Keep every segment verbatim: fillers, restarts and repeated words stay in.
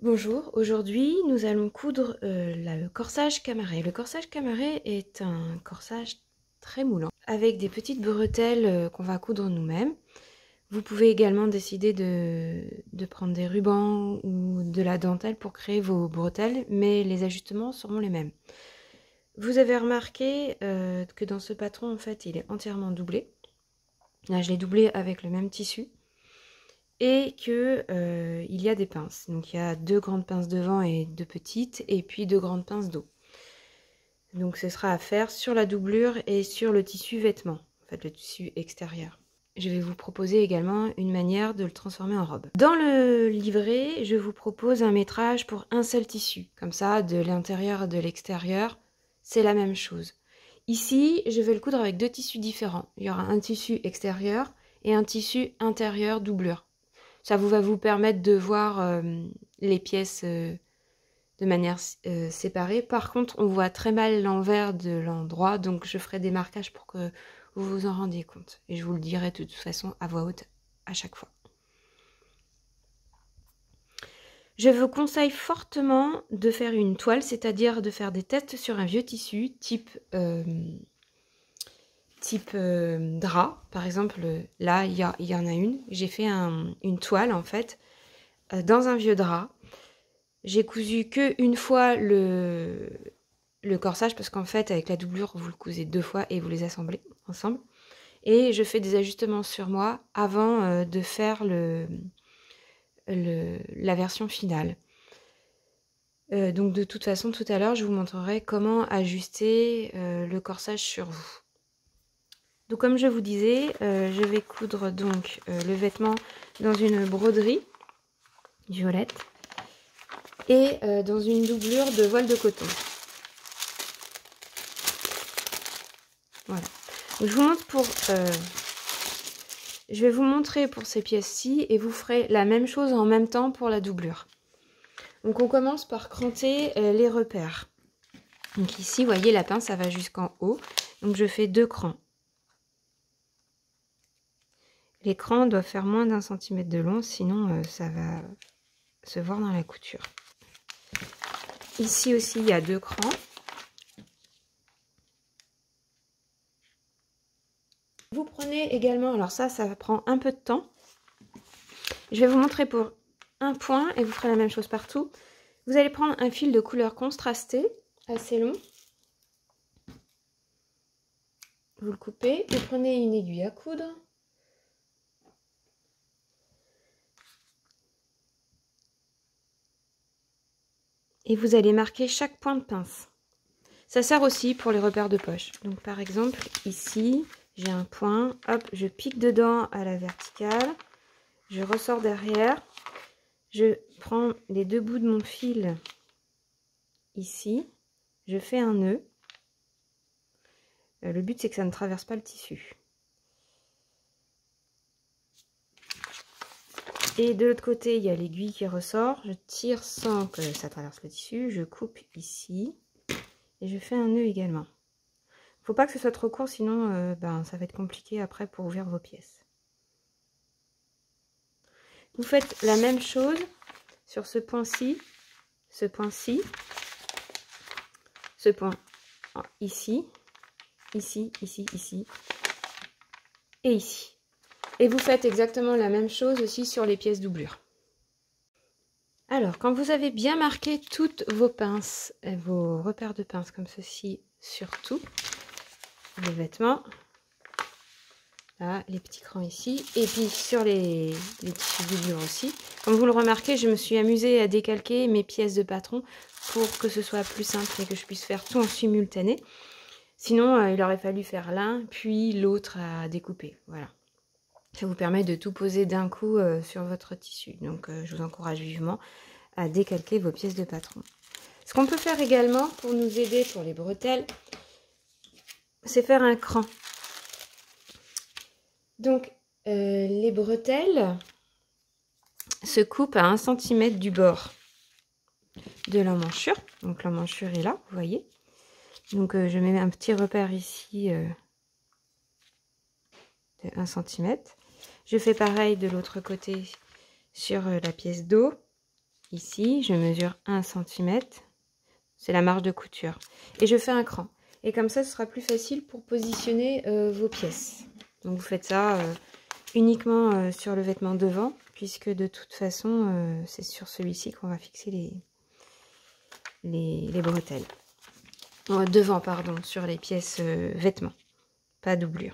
Bonjour, aujourd'hui nous allons coudre euh, le corsage camaré. Le corsage camaré est un corsage très moulant avec des petites bretelles euh, qu'on va coudre nous-mêmes. Vous pouvez également décider de, de prendre des rubans ou de la dentelle pour créer vos bretelles, mais les ajustements seront les mêmes. Vous avez remarqué euh, que dans ce patron, en fait, il est entièrement doublé. Là, je l'ai doublé avec le même tissu. Et que euh, il y a des pinces. Donc il y a deux grandes pinces devant et deux petites, et puis deux grandes pinces dos. Donc ce sera à faire sur la doublure et sur le tissu vêtement, en fait le tissu extérieur. Je vais vous proposer également une manière de le transformer en robe. Dans le livret, je vous propose un métrage pour un seul tissu. Comme ça, de l'intérieur et de l'extérieur, c'est la même chose. Ici, je vais le coudre avec deux tissus différents. Il y aura un tissu extérieur et un tissu intérieur doublure. Ça vous va vous permettre de voir euh, les pièces euh, de manière euh, séparée. Par contre, on voit très mal l'envers de l'endroit, donc je ferai des marquages pour que vous vous en rendiez compte. Et je vous le dirai de toute façon à voix haute à chaque fois. Je vous conseille fortement de faire une toile, c'est-à-dire de faire des tests sur un vieux tissu type, euh, type euh, drap. Par exemple, là, il y, y en a une. J'ai fait un, une toile, en fait, euh, dans un vieux drap. J'ai cousu que une fois le, le corsage parce qu'en fait avec la doublure vous le cousez deux fois et vous les assemblez ensemble. Et je fais des ajustements sur moi avant euh, de faire le, le, la version finale. Euh, donc de toute façon tout à l'heure je vous montrerai comment ajuster euh, le corsage sur vous. Donc comme je vous disais, euh, je vais coudre donc euh, le vêtement dans une broderie violette et euh, dans une doublure de voile de coton. Voilà. Donc, je vous montre pour... Euh, je vais vous montrer pour ces pièces-ci et vous ferez la même chose en même temps pour la doublure. Donc on commence par cranter euh, les repères. Donc ici, vous voyez, la pince, ça va jusqu'en haut. Donc je fais deux crans. Les crans doivent faire moins d'un centimètre de long, sinon euh, ça va se voir dans la couture. Ici aussi, il y a deux crans. Vous prenez également, alors ça, ça prend un peu de temps. Je vais vous montrer pour un point et vous ferez la même chose partout. Vous allez prendre un fil de couleur contrastée, assez long. Vous le coupez, vous prenez une aiguille à coudre. Et vous allez marquer chaque point de pince. Ça sert aussi pour les repères de poche. Donc par exemple, ici, j'ai un point, hop, je pique dedans à la verticale, je ressors derrière, je prends les deux bouts de mon fil ici, je fais un nœud. Le but c'est que ça ne traverse pas le tissu. Et de l'autre côté, il y a l'aiguille qui ressort, je tire sans que ça traverse le tissu, je coupe ici et je fais un nœud également. Faut pas que ce soit trop court, sinon euh, ben, ça va être compliqué après pour ouvrir vos pièces. Vous faites la même chose sur ce point-ci, ce point-ci, ce point ici, ici, ici, ici et ici. Et vous faites exactement la même chose aussi sur les pièces doublure. Alors, quand vous avez bien marqué toutes vos pinces, vos repères de pinces comme ceci sur tout, les vêtements, là, les petits crans ici, et puis sur les, les tissus doublure aussi. Comme vous le remarquez, je me suis amusée à décalquer mes pièces de patron pour que ce soit plus simple et que je puisse faire tout en simultané. Sinon, euh, il aurait fallu faire l'un, puis l'autre à découper. Voilà. Ça vous permet de tout poser d'un coup euh, sur votre tissu. Donc, euh, je vous encourage vivement à décalquer vos pièces de patron. Ce qu'on peut faire également pour nous aider pour les bretelles, c'est faire un cran. Donc, euh, les bretelles se coupent à un centimètre du bord de l'emmanchure. Donc, l'emmanchure est là, vous voyez. Donc, euh, je mets un petit repère ici euh, de un centimètre. Je fais pareil de l'autre côté sur euh, la pièce d'eau. ici, je mesure un centimètre. C'est la marge de couture. Et je fais un cran. Et comme ça, ce sera plus facile pour positionner euh, vos pièces. Donc vous faites ça euh, uniquement euh, sur le vêtement devant, puisque de toute façon, euh, c'est sur celui-ci qu'on va fixer les, les, les bretelles. Euh, devant, pardon, sur les pièces euh, vêtements. Pas doublure.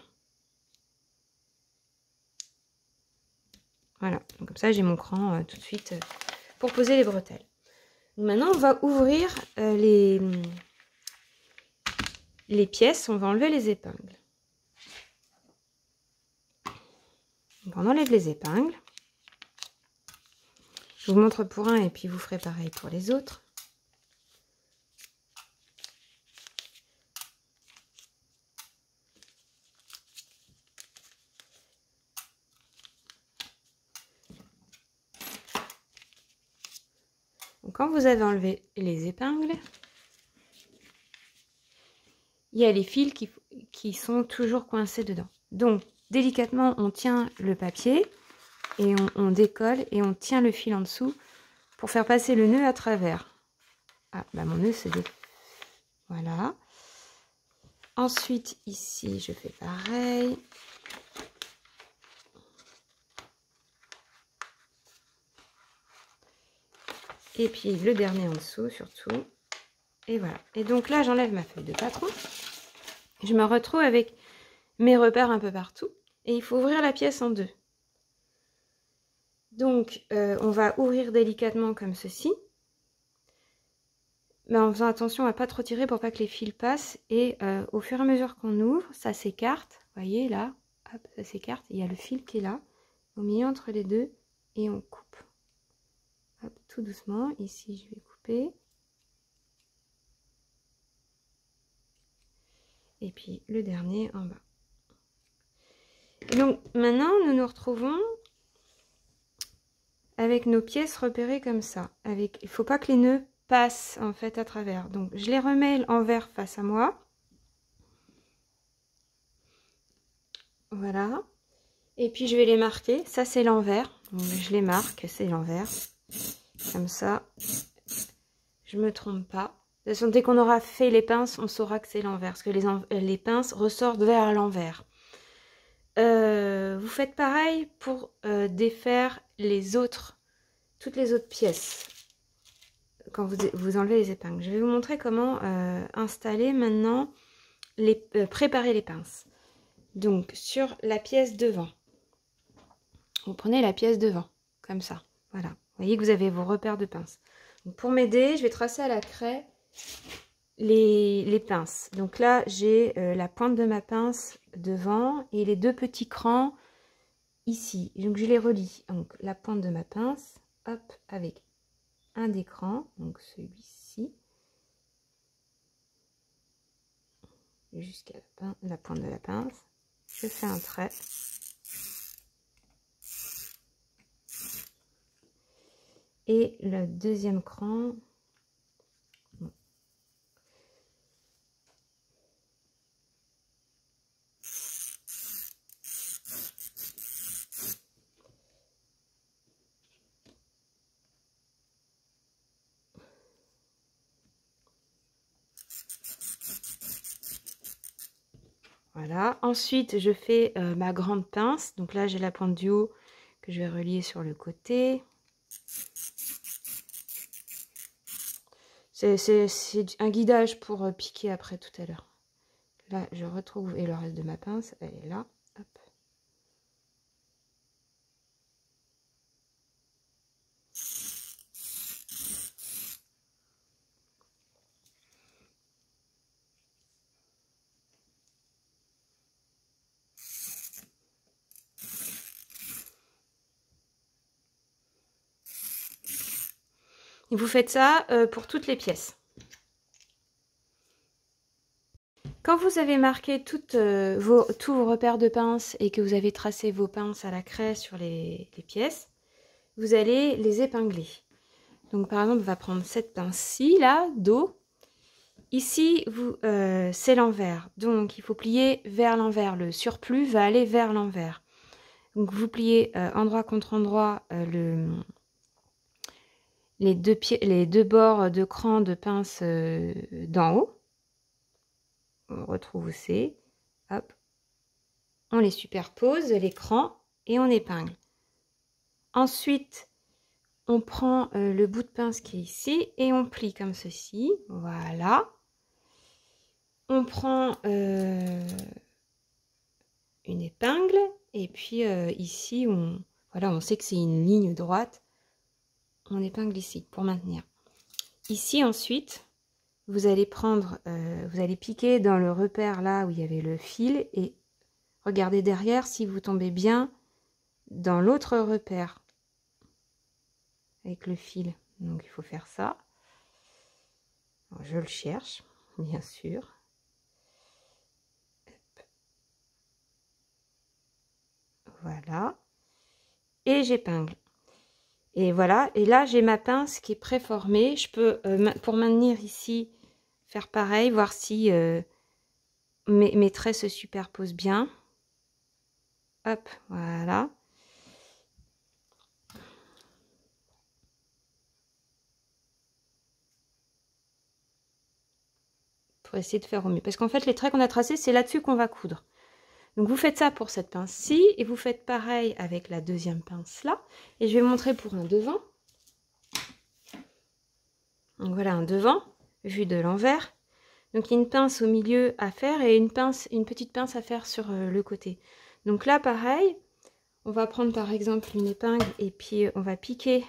Voilà, donc comme ça j'ai mon cran euh, tout de suite euh, pour poser les bretelles. Donc maintenant on va ouvrir euh, les, les pièces, on va enlever les épingles. Donc on enlève les épingles. Je vous montre pour un et puis vous ferez pareil pour les autres. Donc quand vous avez enlevé les épingles, il y a les fils qui, qui sont toujours coincés dedans. Donc délicatement on tient le papier et on, on décolle et on tient le fil en dessous pour faire passer le nœud à travers. Ah, bah mon nœud se défait. Voilà. Ensuite, ici, je fais pareil. Et puis le dernier en dessous, surtout. Et voilà. Et donc là, j'enlève ma feuille de patron. Je me retrouve avec mes repères un peu partout. Et il faut ouvrir la pièce en deux. Donc, euh, on va ouvrir délicatement comme ceci. Mais en faisant attention à ne pas trop tirer pour pas que les fils passent. Et euh, au fur et à mesure qu'on ouvre, ça s'écarte. Vous voyez là, hop, ça s'écarte. Il y a le fil qui est là, au milieu entre les deux. Et on coupe. Hop, tout doucement. Ici, je vais couper. Et puis le dernier en bas. Et donc maintenant, nous nous retrouvons avec nos pièces repérées comme ça. Avec, il ne faut pas que les nœuds passent en fait à travers. Donc je les remets l'envers face à moi. Voilà. Et puis je vais les marquer. Ça c'est l'envers. Je les marque, c'est l'envers. Comme ça, je ne me trompe pas. De toute façon, dès qu'on aura fait les pinces, on saura que c'est l'envers. Parce que les, les pinces ressortent vers l'envers. Euh, vous faites pareil pour euh, défaire les autres, toutes les autres pièces. Quand vous, vous enlevez les épingles. Je vais vous montrer comment euh, installer maintenant, les, euh, préparer les pinces. Donc sur la pièce devant, vous prenez la pièce devant, comme ça. Voilà, vous voyez que vous avez vos repères de pinces. Donc, pour m'aider, je vais tracer à la craie les, les pinces. Donc là, j'ai euh, la pointe de ma pince devant et les deux petits crans ici. Donc je les relie. Donc la pointe de ma pince, hop, avec un des crans, donc celui-ci, jusqu'à la, la pointe de la pince. Je fais un trait. Et le deuxième cran, voilà. Ensuite, je fais euh, ma grande pince. Donc là, j'ai la pointe du haut que je vais relier sur le côté. C'est un guidage pour euh, piquer après tout à l'heure. Là, je retrouve, et le reste de ma pince, elle est là. Hop. Et vous faites ça euh, pour toutes les pièces. Quand vous avez marqué toutes, euh, vos, tous vos repères de pince et que vous avez tracé vos pinces à la craie sur les, les pièces, vous allez les épingler. Donc par exemple, on va prendre cette pince-ci, là, dos. Ici, euh, c'est l'envers. Donc il faut plier vers l'envers. Le surplus va aller vers l'envers. Donc vous pliez euh, endroit contre endroit euh, le... les deux, pieds, les deux bords de cran de pince euh, d'en haut. On retrouve où c'est. Hop. On les superpose, les crans, et on épingle. Ensuite, on prend euh, le bout de pince qui est ici et on plie comme ceci. Voilà. On prend euh, une épingle et puis euh, ici, on, voilà, on sait que c'est une ligne droite. On épingle ici pour maintenir. Ici, ensuite, vous allez prendre, euh, vous allez piquer dans le repère là où il y avait le fil et regardez derrière si vous tombez bien dans l'autre repère avec le fil. Donc, il faut faire ça. Alors, je le cherche, bien sûr. Voilà. Et j'épingle. Et voilà. Et là, j'ai ma pince qui est préformée. Je peux, euh, pour maintenir ici, faire pareil, voir si euh, mes, mes traits se superposent bien. Hop, voilà. Pour essayer de faire au mieux. Parce qu'en fait, les traits qu'on a tracés, c'est là-dessus qu'on va coudre. Donc, vous faites ça pour cette pince-ci. Et vous faites pareil avec la deuxième pince-là. Et je vais montrer pour un devant. Donc, voilà un devant, vu de l'envers. Donc, il y a une pince au milieu à faire et une, pince, une petite pince à faire sur euh, le côté. Donc là, pareil, on va prendre par exemple une épingle et puis on va piquer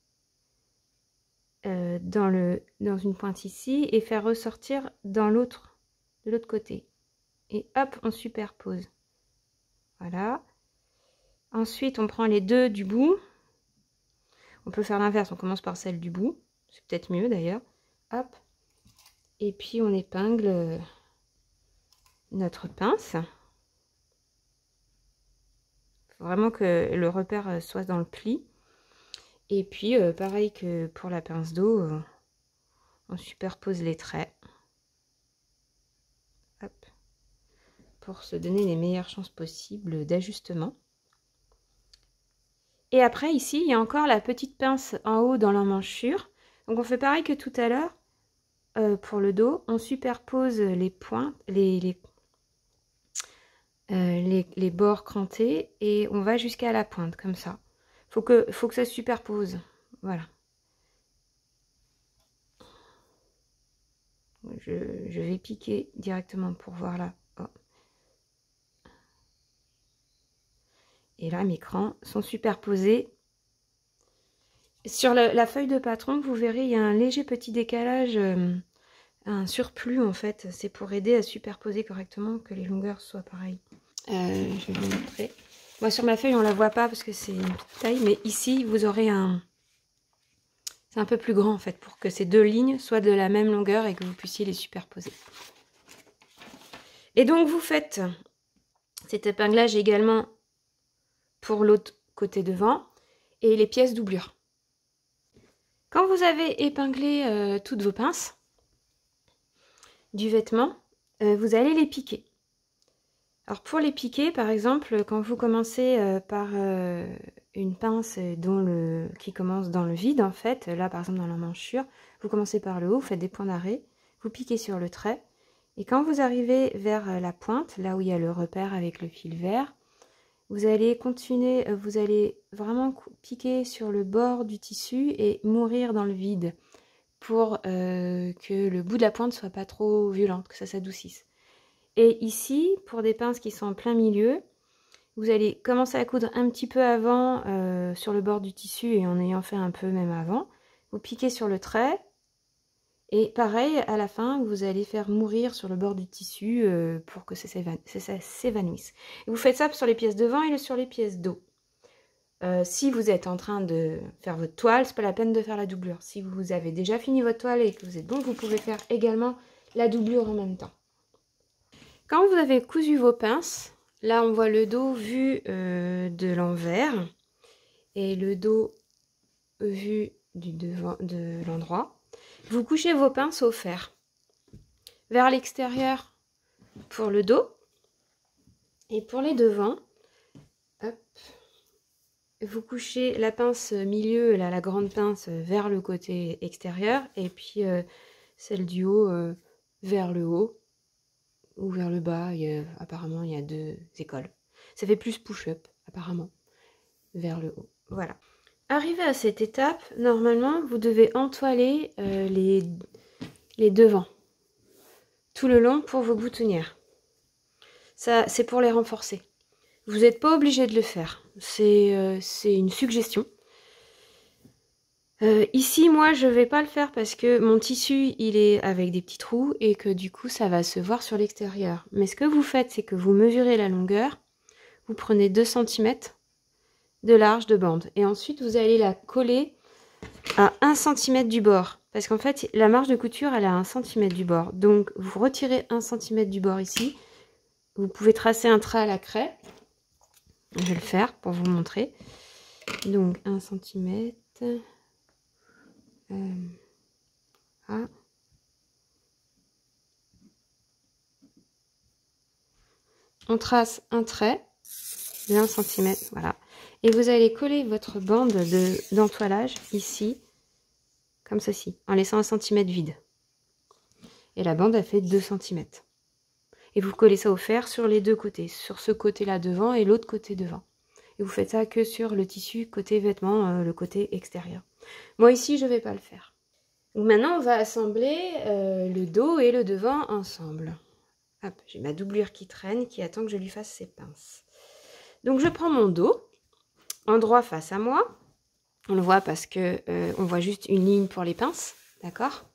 euh, dans, le, dans une pointe ici et faire ressortir dans l'autre, de l'autre côté. Et hop, on superpose. Voilà. Ensuite, on prend les deux du bout. On peut faire l'inverse, on commence par celle du bout. C'est peut-être mieux d'ailleurs. Hop. Et puis on épingle notre pince. Faut vraiment que le repère soit dans le pli. Et puis euh, pareil que pour la pince d'eau, euh, on superpose les traits. Hop. Pour se donner les meilleures chances possibles d'ajustement. Et après ici, il y a encore la petite pince en haut dans l'emmanchure. Donc on fait pareil que tout à l'heure. Euh, pour le dos, on superpose les pointes, les, les, euh, les, les bords crantés et on va jusqu'à la pointe comme ça. Faut que, faut que ça se superpose. Voilà. Je, je vais piquer directement pour voir là. Oh. Et là, mes crans sont superposés. Sur la, la feuille de patron, vous verrez, il y a un léger petit décalage, euh, un surplus en fait. C'est pour aider à superposer correctement, que les longueurs soient pareilles. Euh, je vais vous montrer. Moi, sur ma feuille, on ne la voit pas parce que c'est une petite taille. Mais ici, vous aurez un... C'est un peu plus grand en fait, pour que ces deux lignes soient de la même longueur et que vous puissiez les superposer. Et donc, vous faites cet épinglage également pour l'autre côté devant et les pièces doublure. Quand vous avez épinglé euh, toutes vos pinces du vêtement, euh, vous allez les piquer. Alors pour les piquer, par exemple, quand vous commencez euh, par euh, une pince dont le, qui commence dans le vide, en fait, là par exemple dans l'emmanchure, vous commencez par le haut, vous faites des points d'arrêt, vous piquez sur le trait, et quand vous arrivez vers la pointe, là où il y a le repère avec le fil vert, vous allez continuer, vous allez vraiment piquer sur le bord du tissu et mourir dans le vide pour euh, que le bout de la pointe soit pas trop violente, que ça s'adoucisse. Et ici, pour des pinces qui sont en plein milieu, vous allez commencer à coudre un petit peu avant euh, sur le bord du tissu et en ayant fait un peu même avant. Vous piquez sur le trait et pareil, à la fin, vous allez faire mourir sur le bord du tissu euh, pour que ça s'évanouisse. Vous faites ça sur les pièces devant et sur les pièces dos. Euh, si vous êtes en train de faire votre toile, c'est pas la peine de faire la doublure. Si vous avez déjà fini votre toile et que vous êtes bon, vous pouvez faire également la doublure en même temps. Quand vous avez cousu vos pinces, là on voit le dos vu euh, de l'envers et le dos vu du devant de l'endroit. Vous couchez vos pinces au fer vers l'extérieur pour le dos et pour les devants. Hop, vous couchez la pince milieu, là, la grande pince, vers le côté extérieur, et puis euh, celle du haut euh, vers le haut, ou vers le bas. Il y a, apparemment, il y a deux écoles. Ça fait plus push-up, apparemment, vers le haut. Voilà. Arrivé à cette étape, normalement, vous devez entoiler euh, les, les devants, tout le long pour vos boutonnières. Ça, c'est pour les renforcer. Vous n'êtes pas obligé de le faire. C'est euh, une suggestion. Euh, ici, moi, je vais pas le faire parce que mon tissu, il est avec des petits trous et que du coup, ça va se voir sur l'extérieur. Mais ce que vous faites, c'est que vous mesurez la longueur. Vous prenez deux centimètres de large de bande. Et ensuite, vous allez la coller à un centimètre du bord. Parce qu'en fait, la marge de couture, elle est à un centimètre du bord. Donc, vous retirez un centimètre du bord ici. Vous pouvez tracer un trait à la craie. Je vais le faire pour vous montrer. Donc, un centimètre. Euh, ah. On trace un trait de un centimètre, voilà. Et vous allez coller votre bande d'entoilage ici, comme ceci, en laissant un centimètre vide. Et la bande a fait deux centimètres. Et vous collez ça au fer sur les deux côtés, sur ce côté-là devant et l'autre côté devant. Et vous faites ça que sur le tissu côté vêtement, euh, le côté extérieur. Moi ici, je ne vais pas le faire. Donc maintenant, on va assembler euh, le dos et le devant ensemble. Hop, j'ai ma doublure qui traîne, qui attend que je lui fasse ses pinces. Donc je prends mon dos, endroit face à moi. On le voit parce que euh, on voit juste une ligne pour les pinces, d'accord?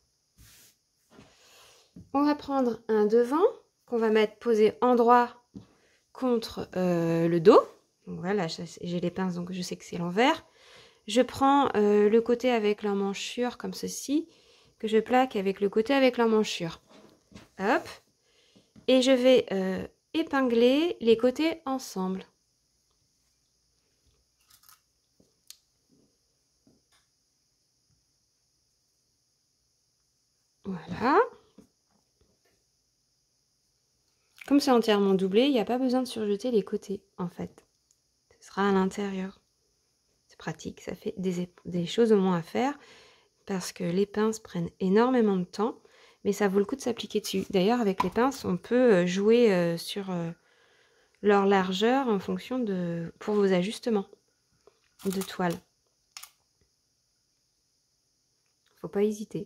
On va prendre un devant qu'on va mettre posé endroit contre euh, le dos. Donc voilà, j'ai les pinces, donc je sais que c'est l'envers. Je prends euh, le côté avec l'emmanchure comme ceci, que je plaque avec le côté avec l'emmanchure. Hop. Et je vais euh, épingler les côtés ensemble. Voilà. Comme c'est entièrement doublé, il n'y a pas besoin de surjeter les côtés, en fait. Ce sera à l'intérieur. C'est pratique, ça fait des, des choses au moins à faire, parce que les pinces prennent énormément de temps, mais ça vaut le coup de s'appliquer dessus. D'ailleurs, avec les pinces, on peut jouer euh, sur euh, leur largeur en fonction de... pour vos ajustements de toile. Faut pas hésiter.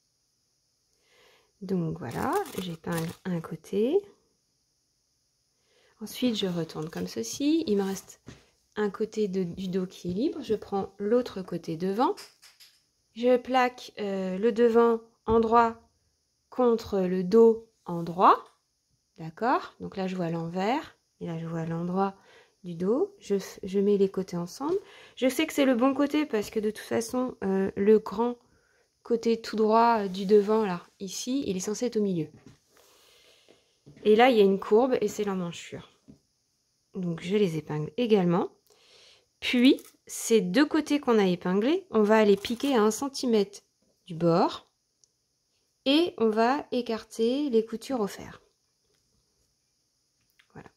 Donc voilà, j'épingle un côté. Ensuite, je retourne comme ceci. Il me reste un côté de, du dos qui est libre. Je prends l'autre côté devant. Je plaque euh, le devant endroit contre le dos endroit. D'accord? Donc là, je vois l'envers. Et là, je vois l'endroit du dos. Je, je mets les côtés ensemble. Je sais que c'est le bon côté parce que de toute façon, euh, le grand côté tout droit du devant, là, ici, il est censé être au milieu. Et là, il y a une courbe et c'est l'emmanchure. Donc, je les épingle également. Puis, ces deux côtés qu'on a épinglés, on va aller piquer à un centimètre du bord. Et on va écarter les coutures au fer. Voilà.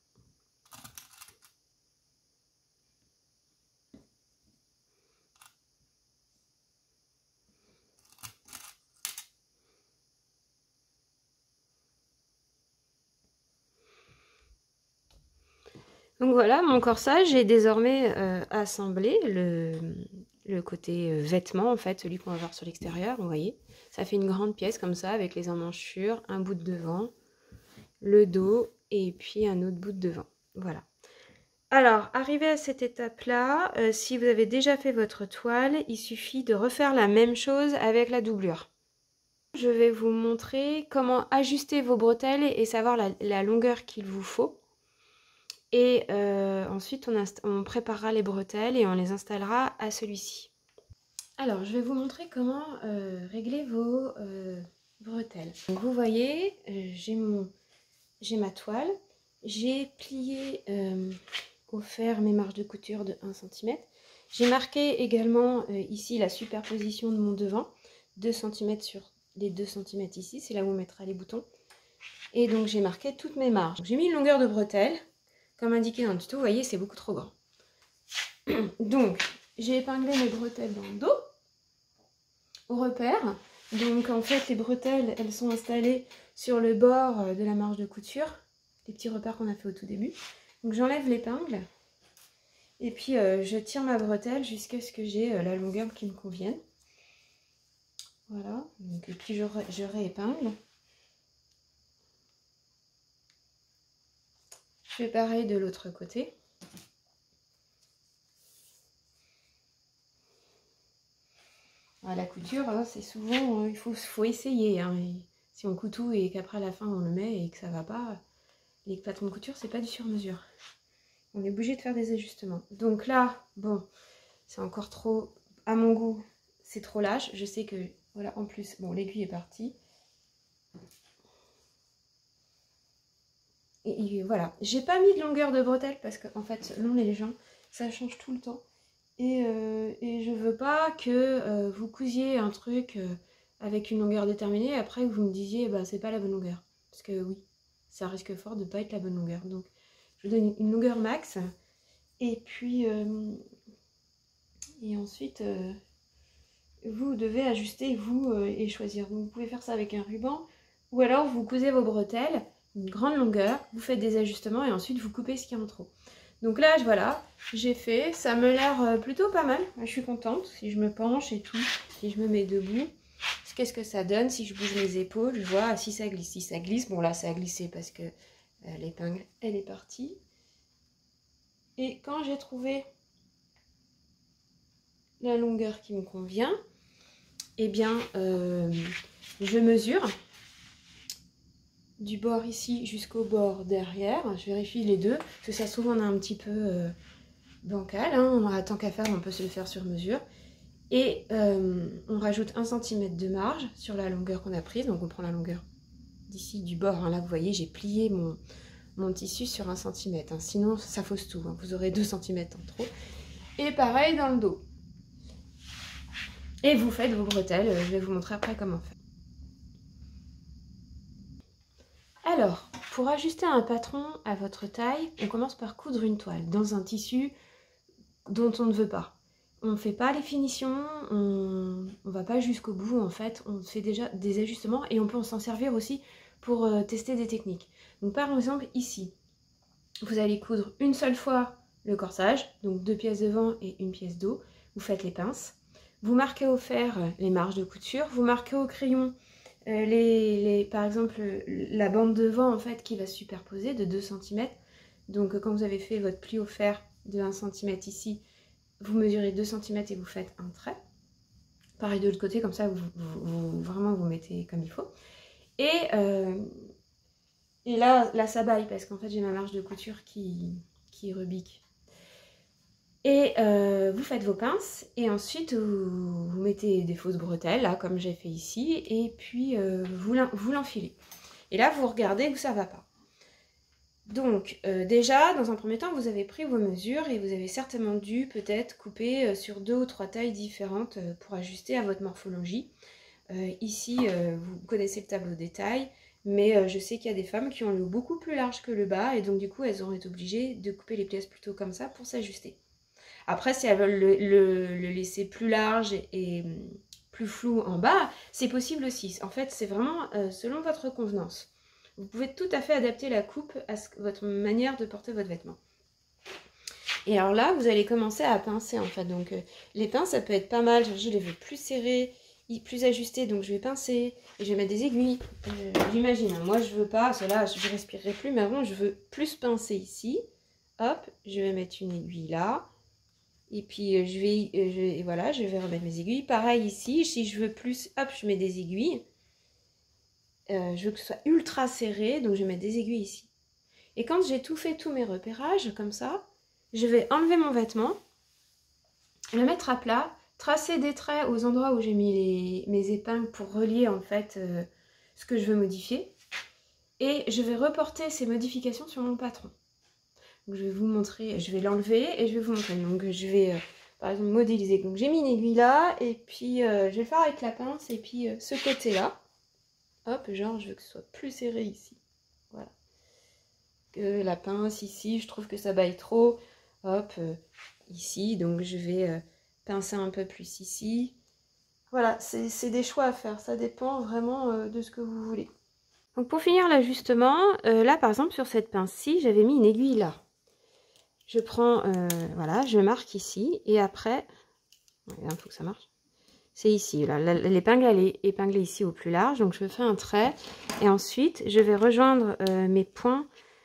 Donc voilà, mon corsage est désormais euh, assemblé, le, le côté euh, vêtement en fait, celui qu'on va voir sur l'extérieur, vous voyez. Ça fait une grande pièce comme ça, avec les emmanchures, un bout de devant, le dos et puis un autre bout de devant. Voilà. Alors, arrivé à cette étape-là, euh, si vous avez déjà fait votre toile, il suffit de refaire la même chose avec la doublure. Je vais vous montrer comment ajuster vos bretelles et savoir la, la longueur qu'il vous faut. Et euh, ensuite, on, on préparera les bretelles et on les installera à celui-ci. Alors, je vais vous montrer comment euh, régler vos euh, bretelles. Donc, vous voyez, euh, j'ai mon, j'ai ma toile. J'ai plié euh, au fer mes marges de couture de un centimètre. J'ai marqué également euh, ici la superposition de mon devant. deux centimètres sur les deux centimètres ici. C'est là où on mettra les boutons. Et donc, j'ai marqué toutes mes marges. J'ai mis une longueur de bretelle. Comme indiqué dans le tuto, vous voyez, c'est beaucoup trop grand. Donc, j'ai épinglé mes bretelles dans le dos, au repère. Donc, en fait, les bretelles, elles sont installées sur le bord de la marge de couture, les petits repères qu'on a fait au tout début. Donc, j'enlève l'épingle. Et puis, euh, je tire ma bretelle jusqu'à ce que j'ai euh, la longueur qui me convienne. Voilà. Donc, et puis, je, ré je réépingle. Je fais pareil de l'autre côté. À la couture, hein, c'est souvent, euh, il faut, faut essayer. Hein, et si on coud tout et qu'après à la fin on le met et que ça va pas, les patrons de couture, c'est pas du sur-mesure. On est obligé de faire des ajustements. Donc là, bon, c'est encore trop, à mon goût, c'est trop lâche. Je sais que, voilà, en plus, bon, l'aiguille est partie. Et, et voilà, j'ai pas mis de longueur de bretelle parce qu'en fait, selon les gens, ça change tout le temps. Et, euh, et je veux pas que euh, vous cousiez un truc euh, avec une longueur déterminée et après que vous me disiez, bah, c'est pas la bonne longueur. Parce que oui, ça risque fort de pas être la bonne longueur. Donc, je vous donne une longueur max. Et puis, euh, et ensuite, euh, vous devez ajuster, vous, euh, et choisir. Donc, vous pouvez faire ça avec un ruban. Ou alors, vous cousez vos bretelles, une grande longueur, vous faites des ajustements et ensuite, vous coupez ce qu'il y a en trop. Donc là, voilà, j'ai fait. Ça me l'air plutôt pas mal. Je suis contente. Si je me penche et tout, si je me mets debout, qu'est-ce que ça donne? Si je bouge mes épaules, je vois si ça glisse. Si ça glisse, bon là, ça a glissé parce que euh, l'épingle, elle est partie. Et quand j'ai trouvé la longueur qui me convient, eh bien, euh, je mesure du bord ici jusqu'au bord derrière. Je vérifie les deux, parce que ça se trouve, on a un petit peu euh, bancal. Hein. On a tant qu'à faire, on peut se le faire sur mesure. Et euh, on rajoute un centimètre de marge sur la longueur qu'on a prise. Donc on prend la longueur d'ici du bord. Hein. Là, vous voyez, j'ai plié mon, mon tissu sur un centimètre. Hein. Sinon, ça fausse tout. Hein. Vous aurez deux centimètres en trop. Et pareil dans le dos. Et vous faites vos bretelles. Je vais vous montrer après comment faire. Alors, pour ajuster un patron à votre taille, on commence par coudre une toile dans un tissu dont on ne veut pas. On ne fait pas les finitions, on ne va pas jusqu'au bout en fait, on fait déjà des ajustements et on peut s'en servir aussi pour euh, tester des techniques. Donc par exemple ici, vous allez coudre une seule fois le corsage, donc deux pièces devant et une pièce dos, vous faites les pinces, vous marquez au fer les marges de couture, vous marquez au crayon euh, les, les, par exemple la bande devant en fait qui va se superposer de deux centimètres, donc quand vous avez fait votre pli au fer de un centimètre ici, vous mesurez deux centimètres et vous faites un trait. Pareil de l'autre côté, comme ça, vous, vous, vous, vraiment, vous mettez comme il faut. Et, euh, et là, là, ça baille, parce qu'en fait, j'ai ma marge de couture qui, qui rebique. Et euh, vous faites vos pinces, et ensuite, vous, vous mettez des fausses bretelles, là, comme j'ai fait ici, et puis euh, vous l'enfilez. Et là, vous regardez où ça va pas. Donc euh, déjà, dans un premier temps, vous avez pris vos mesures et vous avez certainement dû peut-être couper euh, sur deux ou trois tailles différentes euh, pour ajuster à votre morphologie. Euh, ici, euh, vous connaissez le tableau des tailles, mais euh, je sais qu'il y a des femmes qui ont le haut beaucoup plus large que le bas et donc du coup, elles auront été obligées de couper les pièces plutôt comme ça pour s'ajuster. Après, si elles veulent le, le, le laisser plus large et, et plus flou en bas, c'est possible aussi. En fait, c'est vraiment euh, selon votre convenance. Vous pouvez tout à fait adapter la coupe à ce, votre manière de porter votre vêtement. Et alors là, vous allez commencer à pincer en fait. Donc euh, les pinces, ça peut être pas mal. Je les veux plus serrées, plus ajustées. Donc je vais pincer et je vais mettre des aiguilles. Euh, J'imagine. Hein, moi, je veux pas. Cela, je ne respirerai plus. Mais avant, je veux plus pincer ici. Hop, je vais mettre une aiguille là. Et puis euh, je vais, euh, je, et voilà, je vais remettre mes aiguilles. Pareil ici. Si je veux plus, hop, je mets des aiguilles. Euh, je veux que ce soit ultra serré, donc je vais mettre des aiguilles ici. Et quand j'ai tout fait, tous mes repérages, comme ça, je vais enlever mon vêtement, le mettre à plat, tracer des traits aux endroits où j'ai mis les, mes épingles pour relier en fait euh, ce que je veux modifier. Et je vais reporter ces modifications sur mon patron. Donc je vais vous montrer, je vais l'enlever et je vais vous montrer. Donc je vais, euh, par exemple, modéliser. Donc j'ai mis une aiguille là, et puis euh, je vais le faire avec la pince, et puis euh, ce côté-là. Hop, genre je veux que ce soit plus serré ici. Voilà. Que la pince ici, je trouve que ça baille trop. Hop, euh, ici, donc je vais euh, pincer un peu plus ici. Voilà, c'est des choix à faire, ça dépend vraiment euh, de ce que vous voulez. Donc pour finir l'ajustement, euh, là par exemple sur cette pince-ci, j'avais mis une aiguille là. Je prends, euh, voilà, je marque ici, et après, il faut que ça marche. C'est ici, l'épingle elle est épinglée ici au plus large, donc je fais un trait, et ensuite je vais rejoindre euh, mes points.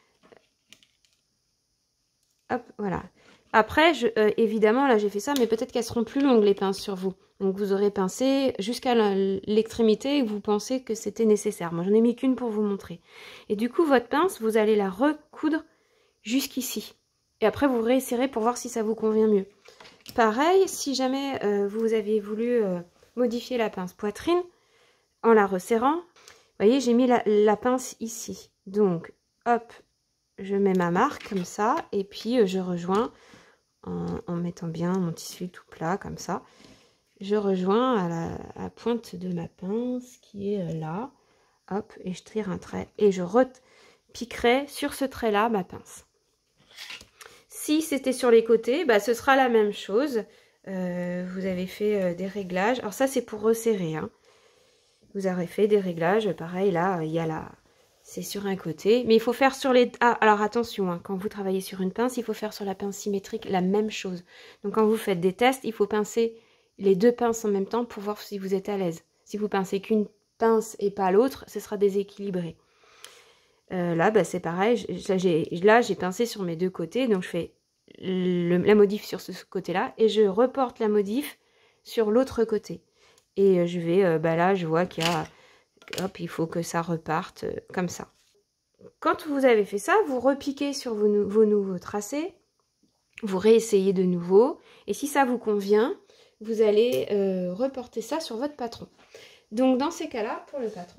Hop, voilà. Après, je, euh, évidemment, là j'ai fait ça, mais peut-être qu'elles seront plus longues les pinces sur vous. Donc vous aurez pincé jusqu'à l'extrémité et vous pensez que c'était nécessaire. Moi j'en ai mis qu'une pour vous montrer. Et du coup, votre pince, vous allez la recoudre jusqu'ici. Et après, vous réessayerez pour voir si ça vous convient mieux. Pareil, si jamais euh, vous aviez voulu euh, modifier la pince poitrine en la resserrant, vous voyez, j'ai mis la, la pince ici. Donc, hop, je mets ma marque comme ça, et puis euh, je rejoins, en, en mettant bien mon tissu tout plat, comme ça, je rejoins à la à pointe de ma pince qui est euh, là, hop, et je tire un trait, et je repiquerai sur ce trait-là ma pince. Si c'était sur les côtés, bah, ce sera la même chose. Euh, vous avez fait euh, des réglages. Alors ça, c'est pour resserrer. Hein. Vous avez fait des réglages. Pareil, là, il y a la... c'est sur un côté. Mais il faut faire sur les... Ah, alors attention, hein, quand vous travaillez sur une pince, il faut faire sur la pince symétrique la même chose. Donc quand vous faites des tests, il faut pincer les deux pinces en même temps pour voir si vous êtes à l'aise. Si vous pincez qu'une pince et pas l'autre, ce sera déséquilibré. Euh, là, bah, c'est pareil. Là, j'ai pincé sur mes deux côtés. Donc je fais Le, la modif sur ce côté-là et je reporte la modif sur l'autre côté. Et je vais, euh, bah là, je vois qu'il y a, hop, il faut que ça reparte euh, comme ça. Quand vous avez fait ça, vous repiquez sur vos, vos nouveaux tracés, vous réessayez de nouveau, et si ça vous convient, vous allez euh, reporter ça sur votre patron. Donc, dans ces cas-là, pour le patron,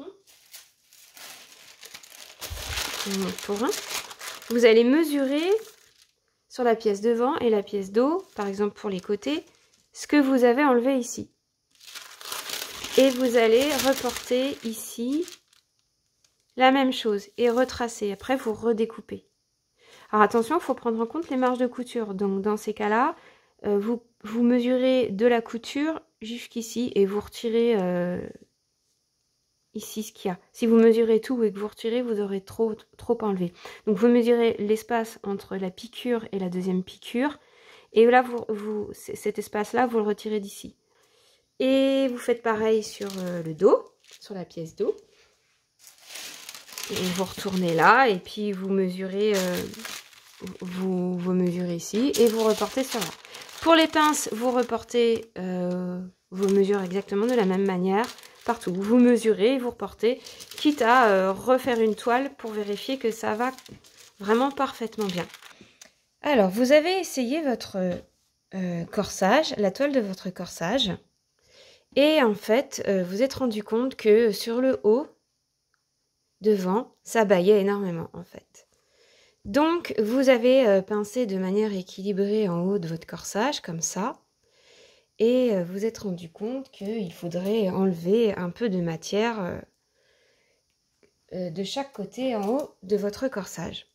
pour un, vous allez mesurer sur la pièce devant et la pièce dos, par exemple pour les côtés, ce que vous avez enlevé ici. Et vous allez reporter ici la même chose et retracer. Après, vous redécoupez. Alors attention, il faut prendre en compte les marges de couture. Donc dans ces cas-là, euh, vous, vous mesurez de la couture jusqu'ici et vous retirez euh, ici ce qu'il y a. Si vous mesurez tout et que vous retirez, vous aurez trop, trop enlevé. Donc vous mesurez l'espace entre la piqûre et la deuxième piqûre. Et là, vous, vous, cet espace-là, vous le retirez d'ici. Et vous faites pareil sur euh, le dos, sur la pièce dos. Et vous retournez là et puis vous mesurez, euh, vous, vous mesurez ici et vous reportez sur là. Pour les pinces, vous reportez euh, vos mesures exactement de la même manière. Partout, vous mesurez et vous reportez, quitte à euh, refaire une toile pour vérifier que ça va vraiment parfaitement bien. Alors, vous avez essayé votre euh, corsage, la toile de votre corsage, et en fait, euh, vous êtes rendu compte que sur le haut, devant, ça baillait énormément en fait. Donc, vous avez euh, pincé de manière équilibrée en haut de votre corsage, comme ça. Et vous êtes rendu compte qu'il faudrait enlever un peu de matière de chaque côté en haut de votre corsage.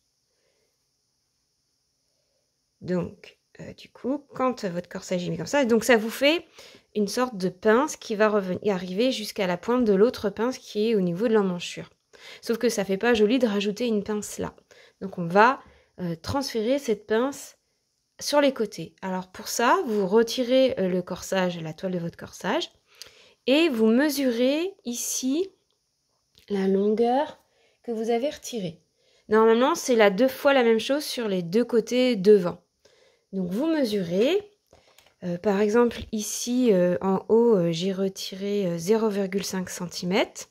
Donc, euh, du coup, quand votre corsage est mis comme ça, donc ça vous fait une sorte de pince qui va revenir, arriver jusqu'à la pointe de l'autre pince qui est au niveau de l'emmanchure. Sauf que ça ne fait pas joli de rajouter une pince là. Donc, on va euh, transférer cette pince sur les côtés. Alors pour ça, vous retirez le corsage, la toile de votre corsage, et vous mesurez ici la longueur que vous avez retirée. Normalement, c'est là deux fois la même chose sur les deux côtés devant. Donc vous mesurez, euh, par exemple ici euh, en haut, euh, j'ai retiré euh, zéro virgule cinq centimètres.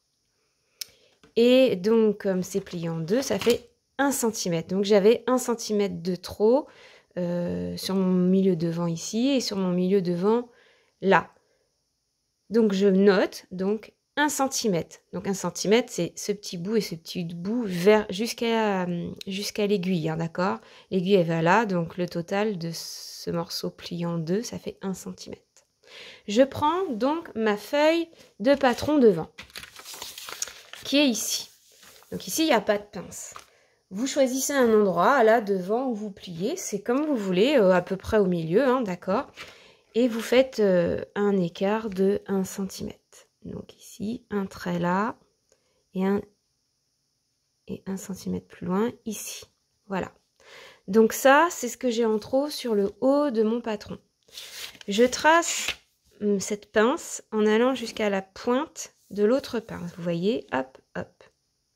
Et donc comme c'est plié en deux, ça fait un centimètre. Donc j'avais un centimètre de trop. Euh, sur mon milieu devant ici et sur mon milieu devant là. Donc je note donc un centimètre. Donc un centimètre, c'est ce petit bout et ce petit bout vers jusqu'à jusqu'à l'aiguille, hein, d'accord? L'aiguille elle va là, donc le total de ce morceau plié en deux, ça fait un centimètre. Je prends donc ma feuille de patron devant, qui est ici. Donc ici, il n'y a pas de pince. Vous choisissez un endroit, là, devant, où vous pliez. C'est comme vous voulez, euh, à peu près au milieu, hein, d'accord? Et vous faites euh, un écart de un centimètre. Donc ici, un trait là, et un, et un centimètre plus loin, ici. Voilà. Donc ça, c'est ce que j'ai en trop sur le haut de mon patron. Je trace hum, cette pince en allant jusqu'à la pointe de l'autre pince. Vous voyez, hop, hop.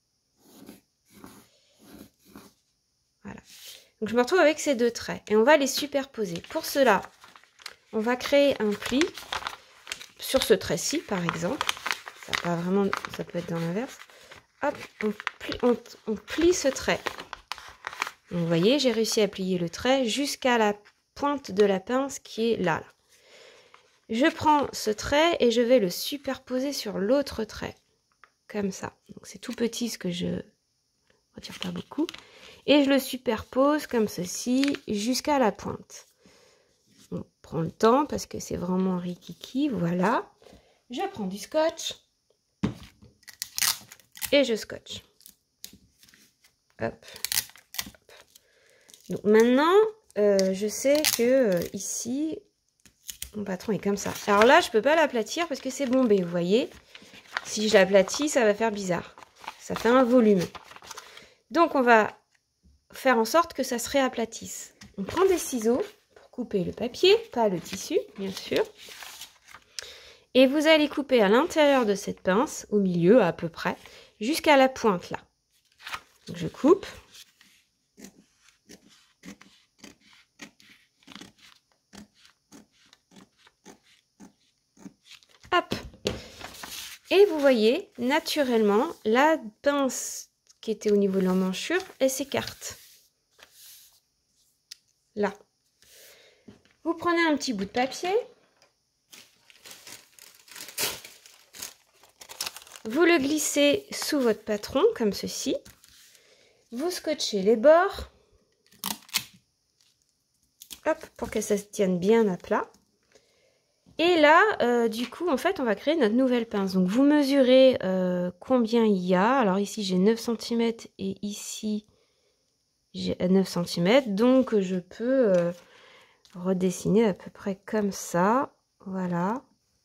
Voilà. Donc je me retrouve avec ces deux traits et on va les superposer. Pour cela, on va créer un pli sur ce trait-ci, par exemple. Ça, pas vraiment, ça peut être dans l'inverse. Hop, on plie, on, on plie ce trait. Donc, vous voyez, j'ai réussi à plier le trait jusqu'à la pointe de la pince qui est là, là. Je prends ce trait et je vais le superposer sur l'autre trait. Comme ça. Donc c'est tout petit ce que je retire pas beaucoup. Et je le superpose comme ceci jusqu'à la pointe. On prend le temps parce que c'est vraiment rikiki. Voilà. Je prends du scotch. Et je scotche. Hop. Hop. Donc maintenant, euh, je sais que euh, ici, mon patron est comme ça. Alors là, je peux pas l'aplatir parce que c'est bombé, vous voyez. Si je l'aplatis, ça va faire bizarre. Ça fait un volume. Donc on va faire en sorte que ça se réaplatisse. On prend des ciseaux pour couper le papier, pas le tissu, bien sûr. Et vous allez couper à l'intérieur de cette pince, au milieu à peu près, jusqu'à la pointe là. Donc je coupe. Hop. Et vous voyez, naturellement, la pince qui était au niveau de l'emmanchure, elle s'écarte. Là. Vous prenez un petit bout de papier. Vous le glissez sous votre patron, comme ceci. Vous scotchez les bords. Hop, pour que ça se tienne bien à plat. Et là, euh, du coup, en fait, on va créer notre nouvelle pince. Donc, vous mesurez euh, combien il y a. Alors, ici, j'ai neuf centimètres et ici, j'ai neuf centimètres. Donc, je peux euh, redessiner à peu près comme ça. Voilà.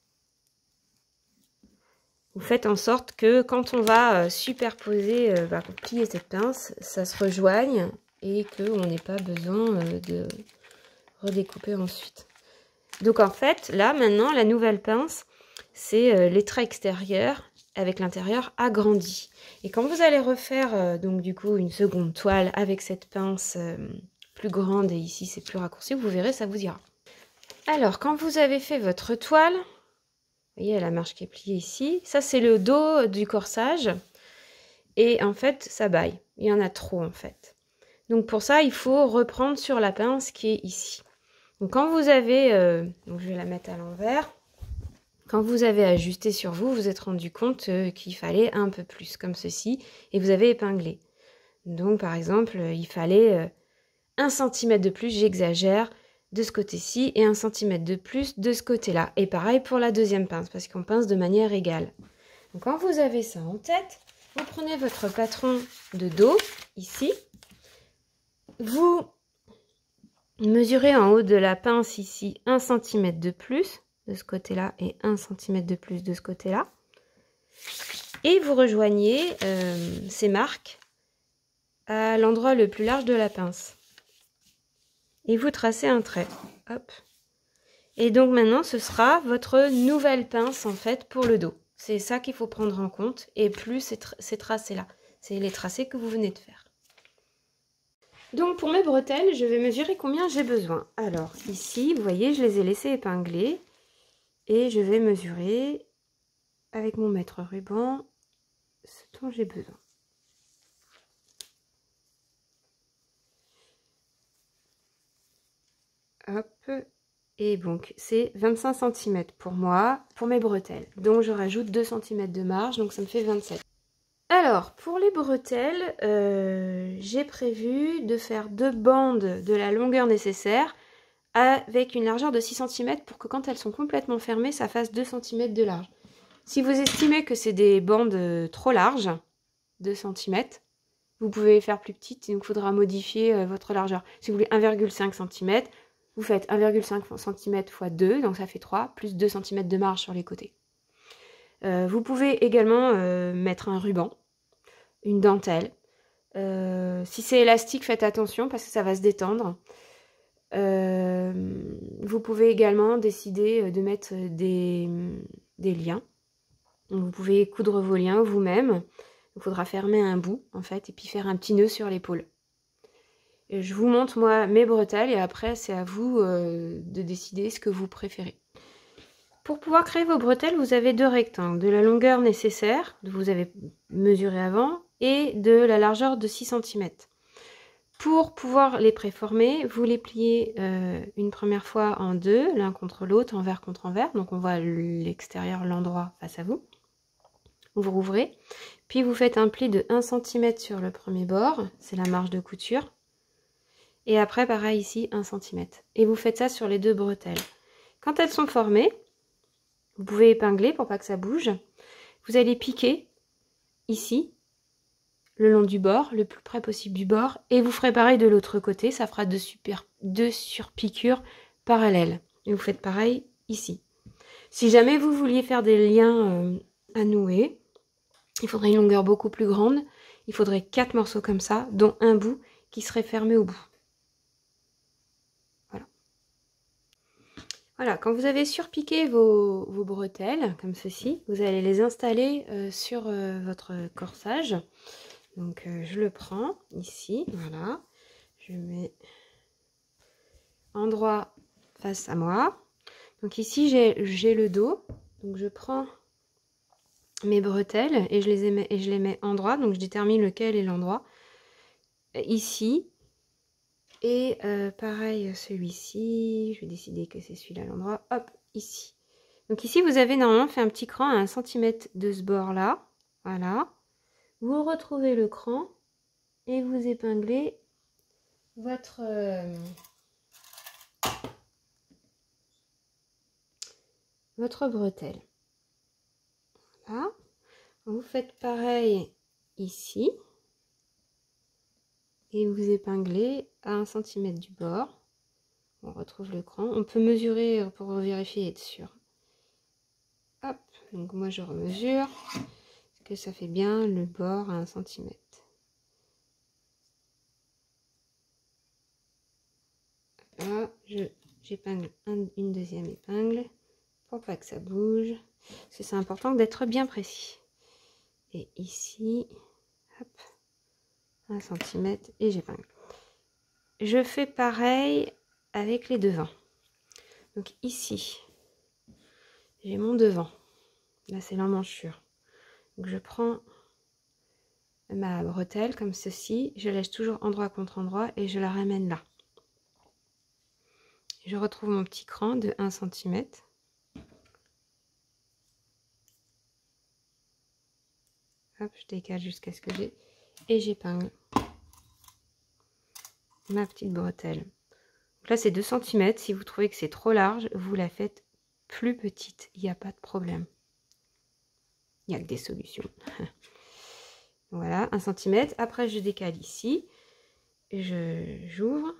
Vous faites en sorte que quand on va euh, superposer, euh, bah, plier cette pince, ça se rejoigne et qu'on n'ait pas besoin euh, de redécouper ensuite. Donc en fait, là maintenant, la nouvelle pince, c'est euh, les traits extérieurs avec l'intérieur agrandi. Et quand vous allez refaire euh, donc du coup une seconde toile avec cette pince euh, plus grande et ici c'est plus raccourci, vous verrez, ça vous ira. Alors quand vous avez fait votre toile, vous voyez la marge qui est pliée ici, ça c'est le dos du corsage et en fait ça baille, il y en a trop en fait. Donc pour ça, il faut reprendre sur la pince qui est ici. Donc quand vous avez, euh, donc je vais la mettre à l'envers, quand vous avez ajusté sur vous, vous vous êtes rendu compte euh, qu'il fallait un peu plus, comme ceci, et vous avez épinglé. Donc par exemple, euh, il fallait euh, un centimètre de plus, j'exagère, de ce côté-ci, et un centimètre de plus de ce côté-là. Et pareil pour la deuxième pince, parce qu'on pince de manière égale. Donc quand vous avez ça en tête, vous prenez votre patron de dos, ici, vous mesurez en haut de la pince ici un centimètre de plus de ce côté-là et un centimètre de plus de ce côté-là. Et vous rejoignez euh, ces marques à l'endroit le plus large de la pince. Et vous tracez un trait. Hop. Et donc maintenant, ce sera votre nouvelle pince en fait pour le dos. C'est ça qu'il faut prendre en compte et plus ces, tra ces tracés-là. C'est les tracés que vous venez de faire. Donc pour mes bretelles, je vais mesurer combien j'ai besoin. Alors ici, vous voyez, je les ai laissées épingler. Et je vais mesurer avec mon mètre ruban ce dont j'ai besoin. Hop. Et donc c'est vingt-cinq centimètres pour moi, pour mes bretelles. Donc je rajoute deux centimètres de marge, donc ça me fait vingt-sept. Alors, pour les bretelles, euh, j'ai prévu de faire deux bandes de la longueur nécessaire avec une largeur de six centimètres pour que quand elles sont complètement fermées, ça fasse deux centimètres de large. Si vous estimez que c'est des bandes trop larges, deux centimètres, Vous pouvez faire plus petite, il vous faudra modifier euh, votre largeur. Si vous voulez un virgule cinq centimètres, vous faites un virgule cinq centimètres fois deux, donc ça fait trois, plus deux centimètres de marge sur les côtés. Euh, vous pouvez également euh, mettre un ruban, une dentelle. Euh, si c'est élastique, faites attention parce que ça va se détendre. Euh, vous pouvez également décider de mettre des, des liens. Donc vous pouvez coudre vos liens vous-même. Il faudra fermer un bout en fait et puis faire un petit nœud sur l'épaule. Je vous montre moi mes bretelles et après c'est à vous euh, de décider ce que vous préférez. Pour pouvoir créer vos bretelles, vous avez deux rectangles, de la longueur nécessaire, que vous avez mesuré avant, et de la largeur de six centimètres. Pour pouvoir les préformer, vous les pliez euh, une première fois en deux, l'un contre l'autre, envers contre envers, donc on voit l'extérieur, l'endroit face à vous. Vous rouvrez, puis vous faites un pli de un centimètre sur le premier bord, c'est la marge de couture, et après pareil ici, un centimètre. Et vous faites ça sur les deux bretelles. Quand elles sont formées, vous pouvez épingler pour pas que ça bouge. Vous allez piquer ici, le long du bord, le plus près possible du bord, et vous ferez pareil de l'autre côté, ça fera deux, super, deux surpiqûres parallèles. Et vous faites pareil ici. Si jamais vous vouliez faire des liens euh, à nouer, il faudrait une longueur beaucoup plus grande, il faudrait quatre morceaux comme ça, dont un bout qui serait fermé au bout. Voilà. Voilà, quand vous avez surpiqué vos, vos bretelles, comme ceci, vous allez les installer euh, sur euh, votre corsage. Donc euh, je le prends ici, voilà, je mets endroit face à moi. Donc ici j'ai le dos, donc je prends mes bretelles et je les mets, et je les mets endroit, donc je détermine lequel est l'endroit. Ici, et euh, pareil celui-ci, je vais décider que c'est celui-là l'endroit, hop, ici. Donc ici vous avez normalement fait un petit cran à un centimètre de ce bord-là, voilà. Vous retrouvez le cran et vous épinglez votre, euh, votre bretelle. Voilà. Vous faites pareil ici et vous épinglez à un centimètre du bord. On retrouve le cran. On peut mesurer pour vérifier et être sûr. Hop, donc moi je remesure. Est-ce que ça fait bien le bord à un centimètre? Là, j'épingle un, une deuxième épingle pour pas que ça bouge. Parce que c'est important d'être bien précis. Et ici, hop, un centimètre et j'épingle. Je fais pareil avec les devants. Donc ici, j'ai mon devant. Là, c'est l'emmanchure. Donc je prends ma bretelle comme ceci. Je lèche toujours endroit contre endroit et je la ramène là. Je retrouve mon petit cran de un centimètre. Hop, je décale jusqu'à ce que j'ai. Et j'épingle ma petite bretelle. Donc là, c'est deux centimètres. Si vous trouvez que c'est trop large, vous la faites plus petite. Il n'y a pas de problème. Il n'y a que des solutions. Voilà, un centimètre. Après, je décale ici. Je j'ouvre.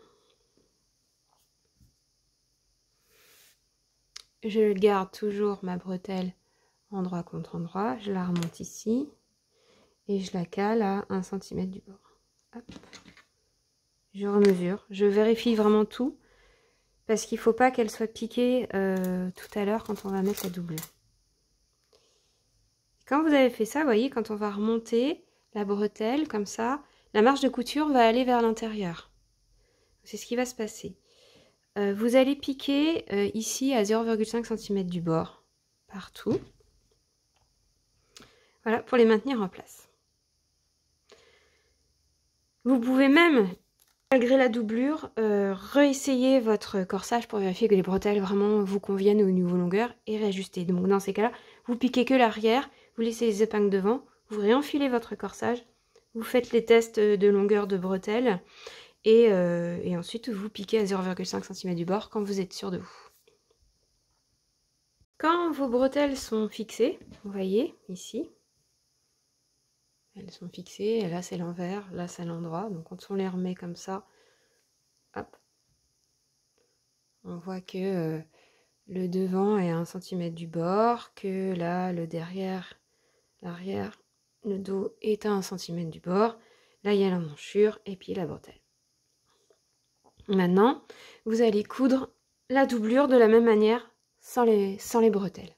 Je garde toujours ma bretelle endroit contre endroit. Je la remonte ici. Et je la cale à un centimètre du bord. Hop. Je remesure. Je vérifie vraiment tout. Parce qu'il ne faut pas qu'elle soit piquée euh, tout à l'heure quand on va mettre la doublure. Quand vous avez fait ça, vous voyez, quand on va remonter la bretelle comme ça, la marge de couture va aller vers l'intérieur. C'est ce qui va se passer. Euh, vous allez piquer euh, ici à zéro virgule cinq centimètres du bord, partout. Voilà, pour les maintenir en place. Vous pouvez même, malgré la doublure, euh, réessayer votre corsage pour vérifier que les bretelles vraiment vous conviennent au niveau longueur et réajuster. Donc dans ces cas-là, vous piquez que l'arrière, vous laissez les épingles devant, vous réenfilez votre corsage, vous faites les tests de longueur de bretelles et, euh, et ensuite vous piquez à zéro virgule cinq centimètres du bord quand vous êtes sûr de vous. Quand vos bretelles sont fixées, vous voyez ici, Elles sont fixées, et là c'est l'envers, là c'est l'endroit. Donc quand on les remet comme ça, hop, on voit que euh, le devant est à un centimètre du bord, que là le derrière, l'arrière, le dos est à un centimètre du bord. Là il y a la manchure et puis la bretelle. Maintenant, vous allez coudre la doublure de la même manière sans les, sans les bretelles.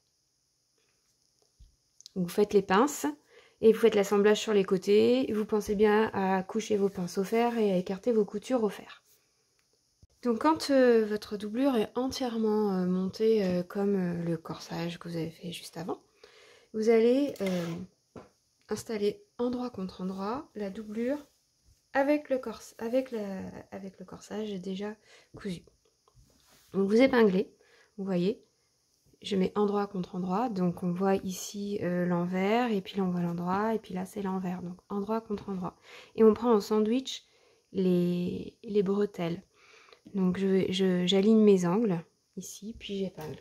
Vous faites les pinces et vous faites l'assemblage sur les côtés. Vous pensez bien à coucher vos pinces au fer et à écarter vos coutures au fer. Donc quand euh, votre doublure est entièrement euh, montée euh, comme euh, le corsage que vous avez fait juste avant, vous allez euh, installer endroit contre endroit la doublure avec le, corse, avec la, avec le corsage déjà cousu. Donc vous épinglez, vous voyez, je mets endroit contre endroit, donc on voit ici euh, l'envers, et puis là on voit l'endroit, et puis là c'est l'envers, donc endroit contre endroit. Et on prend en sandwich les, les bretelles. Donc je, je, j'aligne mes angles, ici, puis j'épingle.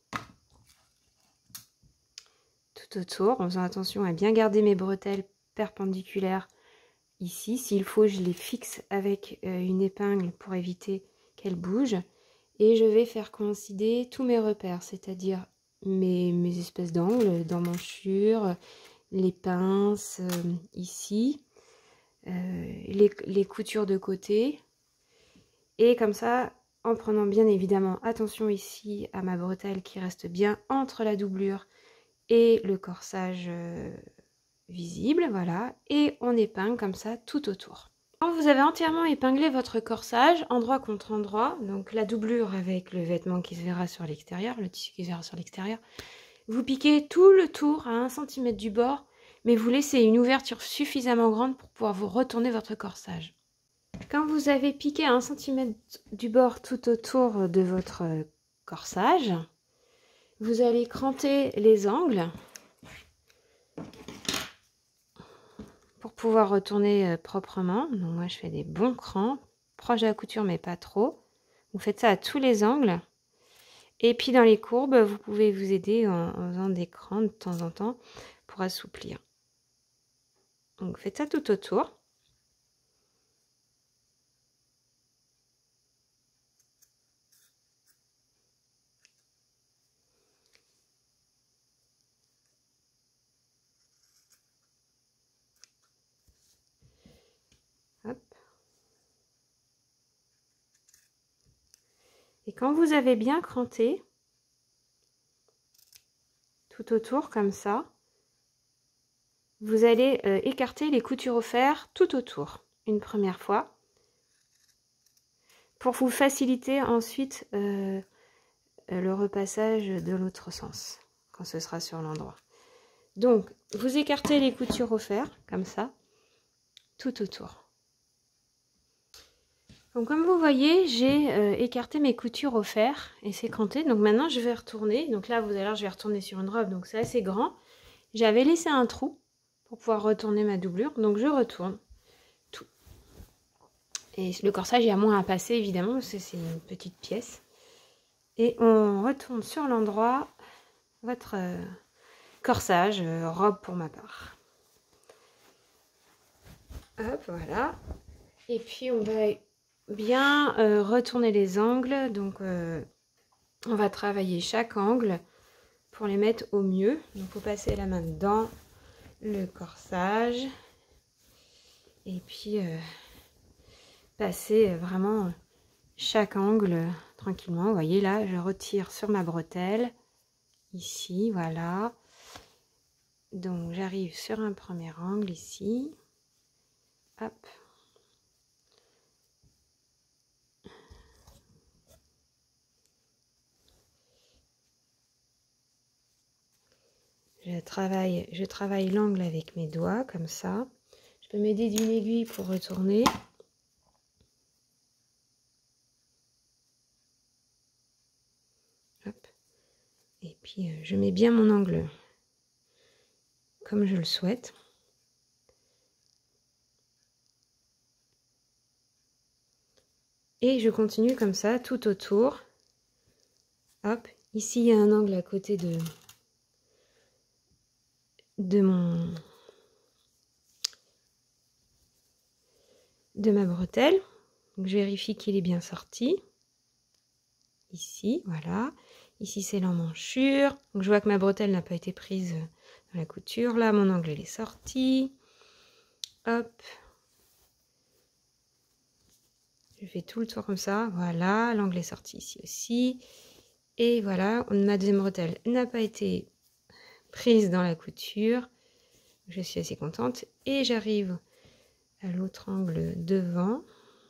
Tout autour, en faisant attention à bien garder mes bretelles perpendiculaires ici. S'il faut, je les fixe avec euh, une épingle pour éviter qu'elles bougent. Et je vais faire coïncider tous mes repères, c'est-à-dire mes, mes espèces d'angles, d'emmanchure, les pinces euh, ici, euh, les, les coutures de côté. Et comme ça, en prenant bien évidemment attention ici à ma bretelle qui reste bien entre la doublure et le corsage euh, visible, voilà. Et on épingle comme ça tout autour. Quand vous avez entièrement épinglé votre corsage, endroit contre endroit, donc la doublure avec le vêtement qui se verra sur l'extérieur, le tissu qui se verra sur l'extérieur, vous piquez tout le tour à un centimètre du bord, mais vous laissez une ouverture suffisamment grande pour pouvoir vous retourner votre corsage. Quand vous avez piqué à un centimètre du bord tout autour de votre corsage, vous allez cranter les angles pour pouvoir retourner proprement. Donc moi je fais des bons crans, proche de la couture mais pas trop. Vous faites ça à tous les angles. Et puis dans les courbes, vous pouvez vous aider en, en faisant des crans de temps en temps pour assouplir. Donc faites ça tout autour. Hop. Et quand vous avez bien cranté, tout autour comme ça, vous allez euh, écarter les coutures au fer tout autour, une première fois, pour vous faciliter ensuite euh, le repassage de l'autre sens, quand ce sera sur l'endroit. Donc, vous écartez les coutures au fer, comme ça, tout autour. Donc, comme vous voyez, j'ai euh, écarté mes coutures au fer et c'est cranté. Donc, maintenant, je vais retourner. Donc là, vous allez voir, je vais retourner sur une robe, donc c'est assez grand. J'avais laissé un trou pour pouvoir retourner ma doublure, donc je retourne tout. Et le corsage, il y a moins à passer, évidemment, parce que c'est une petite pièce. Et on retourne sur l'endroit votre euh, corsage, euh, robe pour ma part. Hop, voilà. Et puis, on va bien euh, retourner les angles. Donc, euh, on va travailler chaque angle pour les mettre au mieux. Donc, il faut passer la main dans le corsage. Et puis, euh, passer vraiment chaque angle tranquillement. Vous voyez, là, je retire sur ma bretelle. Ici, voilà. Donc, j'arrive sur un premier angle ici. Hop. Je travaille, je travaille l'angle avec mes doigts, comme ça. Je peux m'aider d'une aiguille pour retourner. Hop. Et puis, je mets bien mon angle comme je le souhaite. Et je continue comme ça, tout autour. Hop. Ici, il y a un angle à côté de, de mon... de ma bretelle. Donc, je vérifie qu'il est bien sorti. Ici, voilà. Ici, c'est l'emmanchure. Donc, je vois que ma bretelle n'a pas été prise dans la couture. Là, mon angle il est sorti. Hop. Je fais tout le tour comme ça. Voilà, l'angle est sorti ici aussi. Et voilà, ma deuxième bretelle n'a pas été prise dans la couture. Je suis assez contente. Et j'arrive à l'autre angle devant.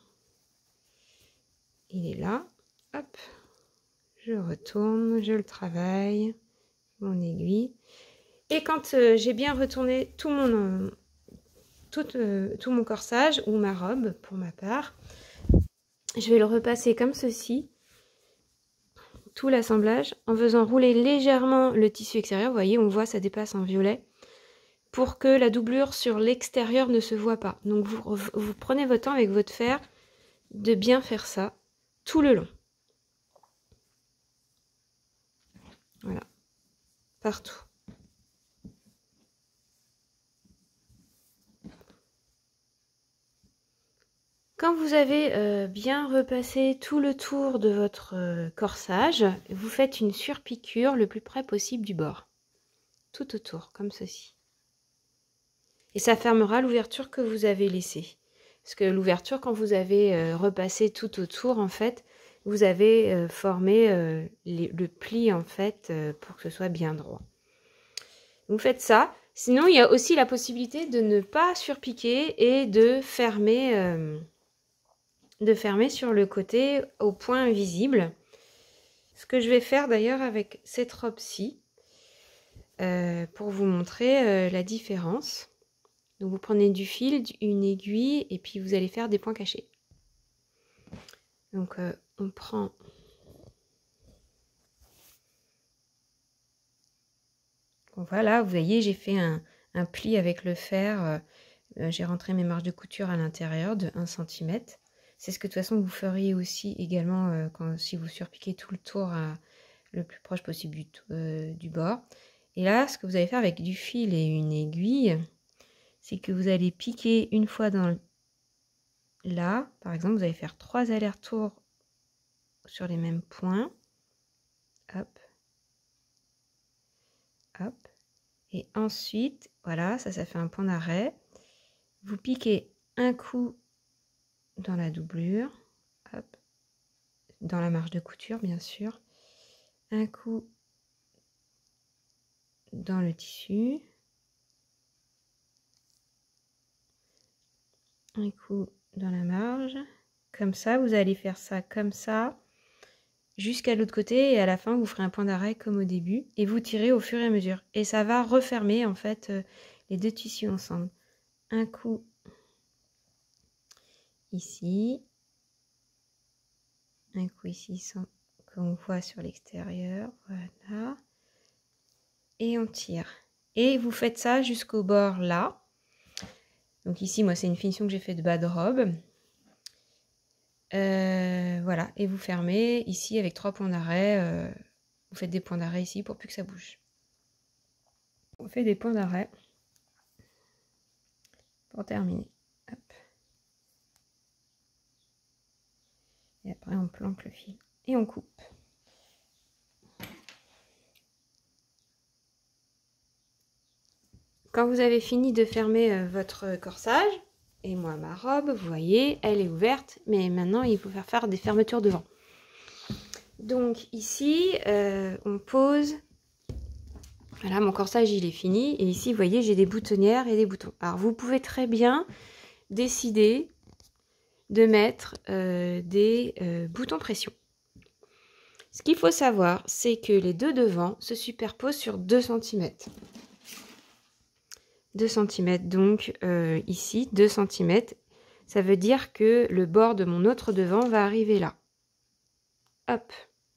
Il est là. Hop. Je retourne, je le travaille. Mon aiguille. Et quand euh, j'ai bien retourné tout mon, euh, tout, euh, tout mon corsage, ou ma robe pour ma part, je vais le repasser comme ceci. Tout l'assemblage en faisant rouler légèrement le tissu extérieur. Vous voyez, on voit ça dépasse en violet. Pour que la doublure sur l'extérieur ne se voit pas. Donc vous, vous prenez votre temps avec votre fer de bien faire ça tout le long. Voilà. Partout. Quand vous avez euh, bien repassé tout le tour de votre euh, corsage, vous faites une surpiqûre le plus près possible du bord. Tout autour, comme ceci. Et ça fermera l'ouverture que vous avez laissée. Parce que l'ouverture, quand vous avez euh, repassé tout autour, en fait, vous avez euh, formé euh, les, le pli, en fait, euh, pour que ce soit bien droit. Vous faites ça. Sinon, il y a aussi la possibilité de ne pas surpiquer et de fermer, euh, de fermer sur le côté au point visible. Ce que je vais faire d'ailleurs avec cette robe-ci, euh, pour vous montrer euh, la différence. Donc vous prenez du fil, une aiguille, et puis vous allez faire des points cachés. Donc euh, on prend... Donc, voilà, vous voyez, j'ai fait un, un pli avec le fer. Euh, j'ai rentré mes marges de couture à l'intérieur de un centimètre. C'est ce que de toute façon vous feriez aussi également euh, quand, si vous surpiquez tout le tour à, le plus proche possible du, euh, du bord. Et là, ce que vous allez faire avec du fil et une aiguille, c'est que vous allez piquer une fois dans le... là, par exemple, vous allez faire trois allers-retours sur les mêmes points. Hop. Hop. Et ensuite, voilà, ça, ça fait un point d'arrêt. Vous piquez un coup dans la doublure. Hop. Dans la marge de couture, bien sûr. Un coup dans le tissu. Un coup dans la marge, comme ça, vous allez faire ça comme ça, jusqu'à l'autre côté, et à la fin, vous ferez un point d'arrêt comme au début, et vous tirez au fur et à mesure. Et ça va refermer, en fait, euh, les deux tissus ensemble. Un coup ici, un coup ici, sans, comme on voit sur l'extérieur, voilà, et on tire. Et vous faites ça jusqu'au bord là. Donc ici, moi, c'est une finition que j'ai fait de bas de robe. Euh, voilà, et vous fermez ici avec trois points d'arrêt. Euh, vous faites des points d'arrêt ici pour plus que ça bouge. On fait des points d'arrêt pour terminer. Hop. Et après, on planque le fil et on coupe. Quand vous avez fini de fermer euh, votre corsage, et moi ma robe, vous voyez, elle est ouverte, mais maintenant il faut faire faire des fermetures devant. Donc ici, euh, on pose, voilà, mon corsage il est fini, et ici vous voyez j'ai des boutonnières et des boutons. Alors vous pouvez très bien décider de mettre euh, des euh, boutons pression. Ce qu'il faut savoir, c'est que les deux devants se superposent sur deux centimètres. deux centimètres, donc euh, ici, deux centimètres. Ça veut dire que le bord de mon autre devant va arriver là. Hop.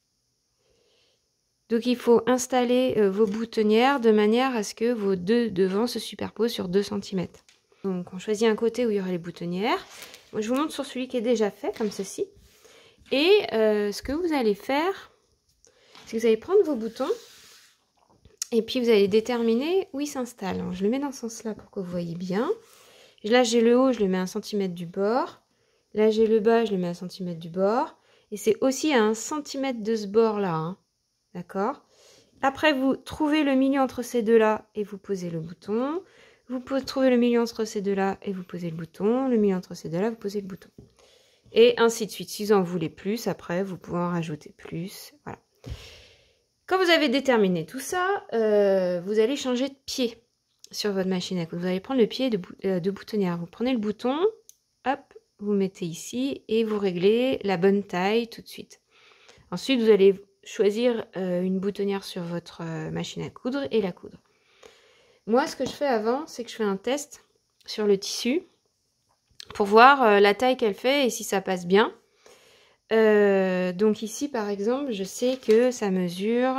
Donc il faut installer euh, vos boutonnières de manière à ce que vos deux devants se superposent sur deux centimètres. Donc on choisit un côté où il y aura les boutonnières. Moi, je vous montre sur celui qui est déjà fait, comme ceci. Et euh, ce que vous allez faire, c'est que vous allez prendre vos boutons et puis vous allez déterminer où ils s'installent. Je le mets dans ce sens-là pour que vous voyez bien. Là, j'ai le haut, je le mets à un centimètre du bord. Là, j'ai le bas, je le mets à un centimètre du bord. Et c'est aussi à un centimètre de ce bord-là. Hein. D'accord? Après, vous trouvez le milieu entre ces deux-là et vous posez le bouton. Vous trouvez le milieu entre ces deux-là et vous posez le bouton. Le milieu entre ces deux-là, vous posez le bouton. Et ainsi de suite. Si vous en voulez plus, après, vous pouvez en rajouter plus. Voilà. Quand vous avez déterminé tout ça, euh, vous allez changer de pied sur votre machine à coudre. Vous allez prendre le pied de, bou euh, de boutonnière. Vous prenez le bouton, hop, vous mettez ici et vous réglez la bonne taille tout de suite. Ensuite, vous allez choisir euh, une boutonnière sur votre euh, machine à coudre et la coudre. Moi, ce que je fais avant, c'est que je fais un test sur le tissu pour voir euh, la taille qu'elle fait et si ça passe bien. Euh, donc ici, par exemple, je sais que ça mesure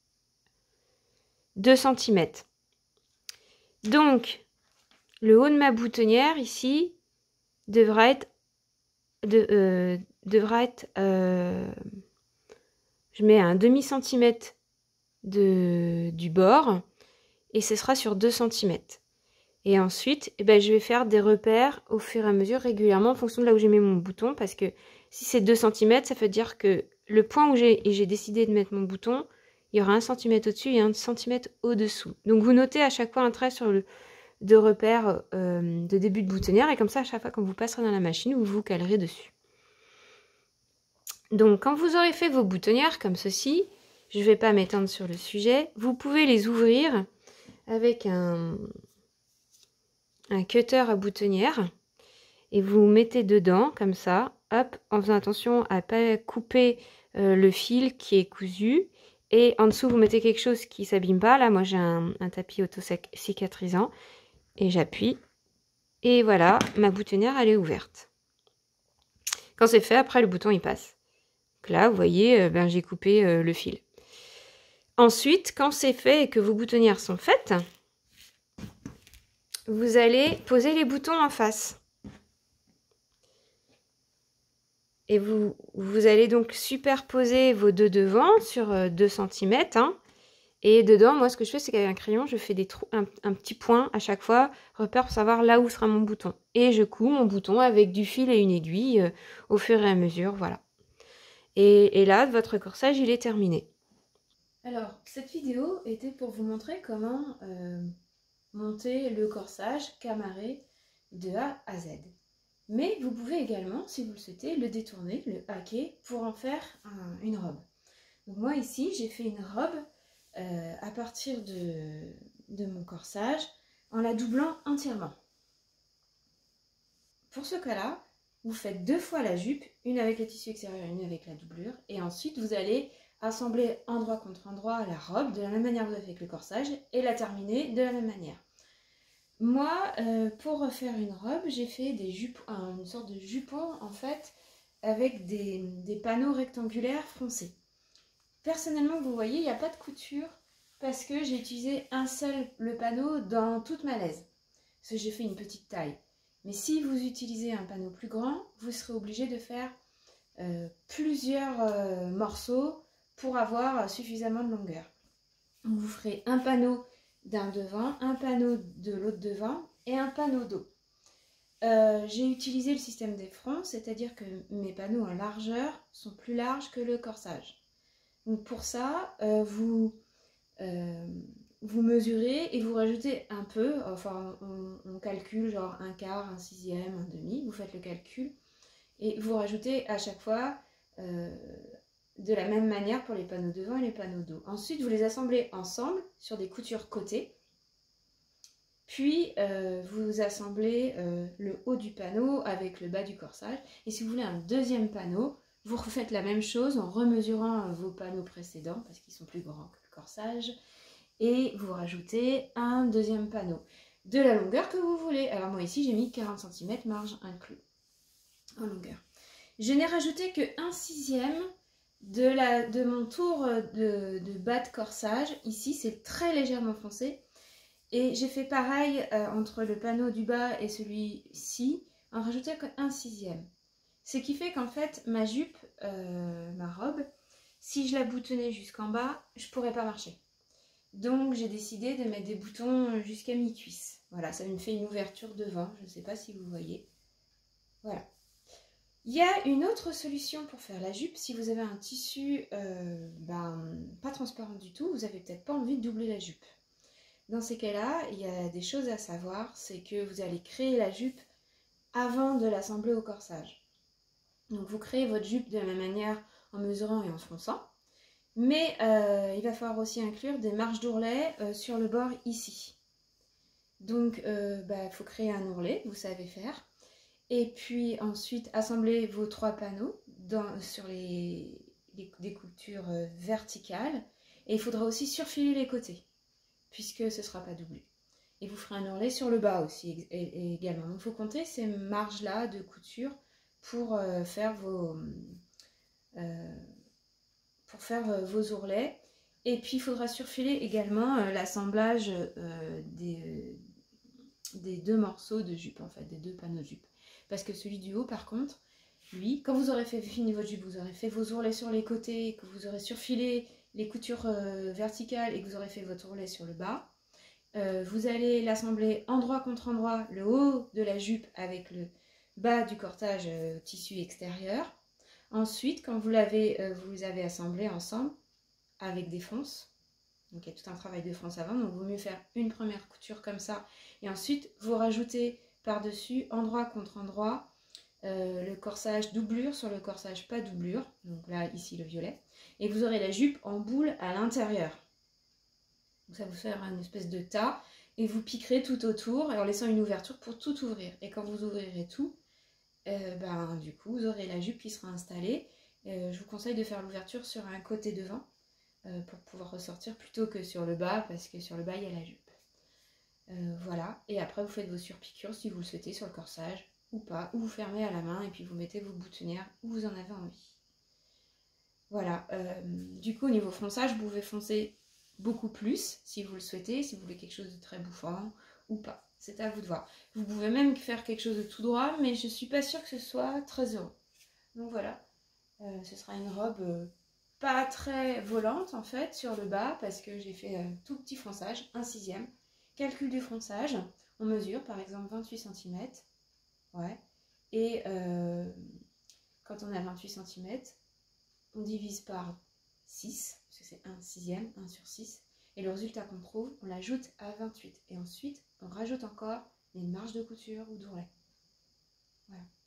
deux centimètres. Donc, le haut de ma boutonnière, ici, devra être... De, euh, devra être euh, je mets un demi-centimètre de, du bord et ce sera sur deux centimètres. Et ensuite, eh ben, je vais faire des repères au fur et à mesure régulièrement en fonction de là où j'ai mis mon bouton parce que si c'est deux centimètres, ça veut dire que le point où j'ai décidé de mettre mon bouton, il y aura un centimètre au-dessus et un centimètre au-dessous. Donc vous notez à chaque fois un trait sur le de repère euh, de début de boutonnière et comme ça à chaque fois quand vous passerez dans la machine, vous vous calerez dessus. Donc quand vous aurez fait vos boutonnières comme ceci, je ne vais pas m'étendre sur le sujet, vous pouvez les ouvrir avec un, un cutter à boutonnière et vous mettez dedans comme ça, hop, en faisant attention à ne pas couper euh, le fil qui est cousu et en dessous vous mettez quelque chose qui ne s'abîme pas. Là moi j'ai un, un tapis auto-cicatrisant et j'appuie et voilà, ma boutonnière elle est ouverte. Quand c'est fait, après le bouton il passe. Donc là vous voyez, euh, ben, j'ai coupé euh, le fil. Ensuite, quand c'est fait et que vos boutonnières sont faites, vous allez poser les boutons en face. Et vous, vous allez donc superposer vos deux devants sur deux centimètres. Hein. Et dedans, moi, ce que je fais, c'est qu'avec un crayon, je fais des trous, un, un petit point à chaque fois, repère pour savoir là où sera mon bouton. Et je couds mon bouton avec du fil et une aiguille euh, au fur et à mesure, voilà. Et, et là, votre corsage, il est terminé. Alors, cette vidéo était pour vous montrer comment euh, monter le corsage camaré de A à Z. Mais vous pouvez également, si vous le souhaitez, le détourner, le hacker, pour en faire un, une robe. Donc moi ici, j'ai fait une robe euh, à partir de, de mon corsage, en la doublant entièrement. Pour ce cas-là, vous faites deux fois la jupe, une avec le tissu extérieur, une avec la doublure, et ensuite vous allez assembler endroit contre endroit la robe, de la même manière que vous avez fait avec le corsage, et la terminer de la même manière. Moi, euh, pour refaire une robe, j'ai fait des jupons, une sorte de jupon en fait, avec des, des panneaux rectangulaires froncés. Personnellement, vous voyez, il n'y a pas de couture parce que j'ai utilisé un seul le panneau dans toute ma laise. Parce que j'ai fait une petite taille. Mais si vous utilisez un panneau plus grand, vous serez obligé de faire euh, plusieurs euh, morceaux pour avoir suffisamment de longueur. Donc vous ferez un panneau d'un devant, un panneau de l'autre devant et un panneau dos. Euh, j'ai utilisé le système des fronts, c'est-à-dire que mes panneaux en largeur sont plus larges que le corsage. Donc pour ça, euh, vous, euh, vous mesurez et vous rajoutez un peu, enfin on, on calcule genre un quart, un sixième, un demi, vous faites le calcul et vous rajoutez à chaque fois euh, de la même manière pour les panneaux devant et les panneaux dos. Ensuite, vous les assemblez ensemble sur des coutures côté. Puis, euh, vous assemblez euh, le haut du panneau avec le bas du corsage. Et si vous voulez un deuxième panneau, vous refaites la même chose en remesurant vos panneaux précédents parce qu'ils sont plus grands que le corsage. Et vous rajoutez un deuxième panneau de la longueur que vous voulez. Alors moi ici, j'ai mis quarante centimètres, marge inclus en longueur. Je n'ai rajouté que un sixième de, la, de mon tour de, de bas de corsage. Ici, c'est très légèrement foncé. Et j'ai fait pareil euh, entre le panneau du bas et celui-ci, en rajoutant un sixième. Ce qui fait qu'en fait, ma jupe, euh, ma robe, si je la boutonnais jusqu'en bas, je ne pourrais pas marcher. Donc j'ai décidé de mettre des boutons jusqu'à mi-cuisse. Voilà, ça me fait une ouverture devant, je ne sais pas si vous voyez. Voilà. Il y a une autre solution pour faire la jupe. Si vous avez un tissu euh, ben, pas transparent du tout, vous n'avez peut-être pas envie de doubler la jupe. Dans ces cas-là, il y a des choses à savoir, c'est que vous allez créer la jupe avant de l'assembler au corsage. Donc vous créez votre jupe de la même manière en mesurant et en fronçant, mais euh, il va falloir aussi inclure des marges d'ourlet euh, sur le bord ici. Donc il euh, bah, faut créer un ourlet, vous savez faire. Et puis ensuite, assembler vos trois panneaux dans, sur les, les, des coutures euh, verticales. Et il faudra aussi surfiler les côtés, puisque ce ne sera pas doublé. Et vous ferez un ourlet sur le bas aussi et, et également. Donc il faut compter ces marges-là de couture pour euh, faire vos, euh, pour faire euh, vos ourlets. Et puis il faudra surfiler également euh, l'assemblage euh, des, des deux morceaux de jupe, en fait, des deux panneaux de jupe. Parce que celui du haut, par contre, lui, quand vous aurez fait fini votre jupe, vous aurez fait vos ourlets sur les côtés, que vous aurez surfilé les coutures euh, verticales et que vous aurez fait votre ourlet sur le bas, euh, vous allez l'assembler endroit contre endroit, le haut de la jupe avec le bas du cortage euh, tissu extérieur. Ensuite, quand vous l'avez, euh, vous les avez assemblés ensemble avec des fronces. Donc il y a tout un travail de fronce avant, donc il vaut mieux faire une première couture comme ça. Et ensuite, vous rajoutez par-dessus, endroit contre endroit, euh, le corsage doublure sur le corsage pas doublure. Donc là, ici, le violet. Et vous aurez la jupe en boule à l'intérieur. Donc ça vous fera une espèce de tas. Et vous piquerez tout autour en laissant une ouverture pour tout ouvrir. Et quand vous ouvrirez tout, euh, ben, du coup, vous aurez la jupe qui sera installée. Euh, je vous conseille de faire l'ouverture sur un côté devant. Euh, pour pouvoir ressortir plutôt que sur le bas, parce que sur le bas il y a la jupe. Euh, voilà, et après vous faites vos surpiqûres si vous le souhaitez sur le corsage ou pas, ou vous fermez à la main et puis vous mettez vos boutonnières où vous en avez envie. Voilà, euh, du coup au niveau fronçage, vous pouvez foncer beaucoup plus si vous le souhaitez, si vous voulez quelque chose de très bouffant ou pas, c'est à vous de voir. Vous pouvez même faire quelque chose de tout droit, mais je suis pas sûre que ce soit très heureux. Donc voilà, euh, ce sera une robe euh, pas très volante en fait sur le bas parce que j'ai fait un tout petit fronçage, un sixième. Calcul du fronçage, on mesure par exemple vingt-huit centimètres. Ouais. Et euh, quand on a vingt-huit centimètres, on divise par six, parce que c'est un sixième, un sur six. Et le résultat qu'on trouve, on l'ajoute à vingt-huit. Et ensuite, on rajoute encore les marges de couture ou d'ourlet. Voilà.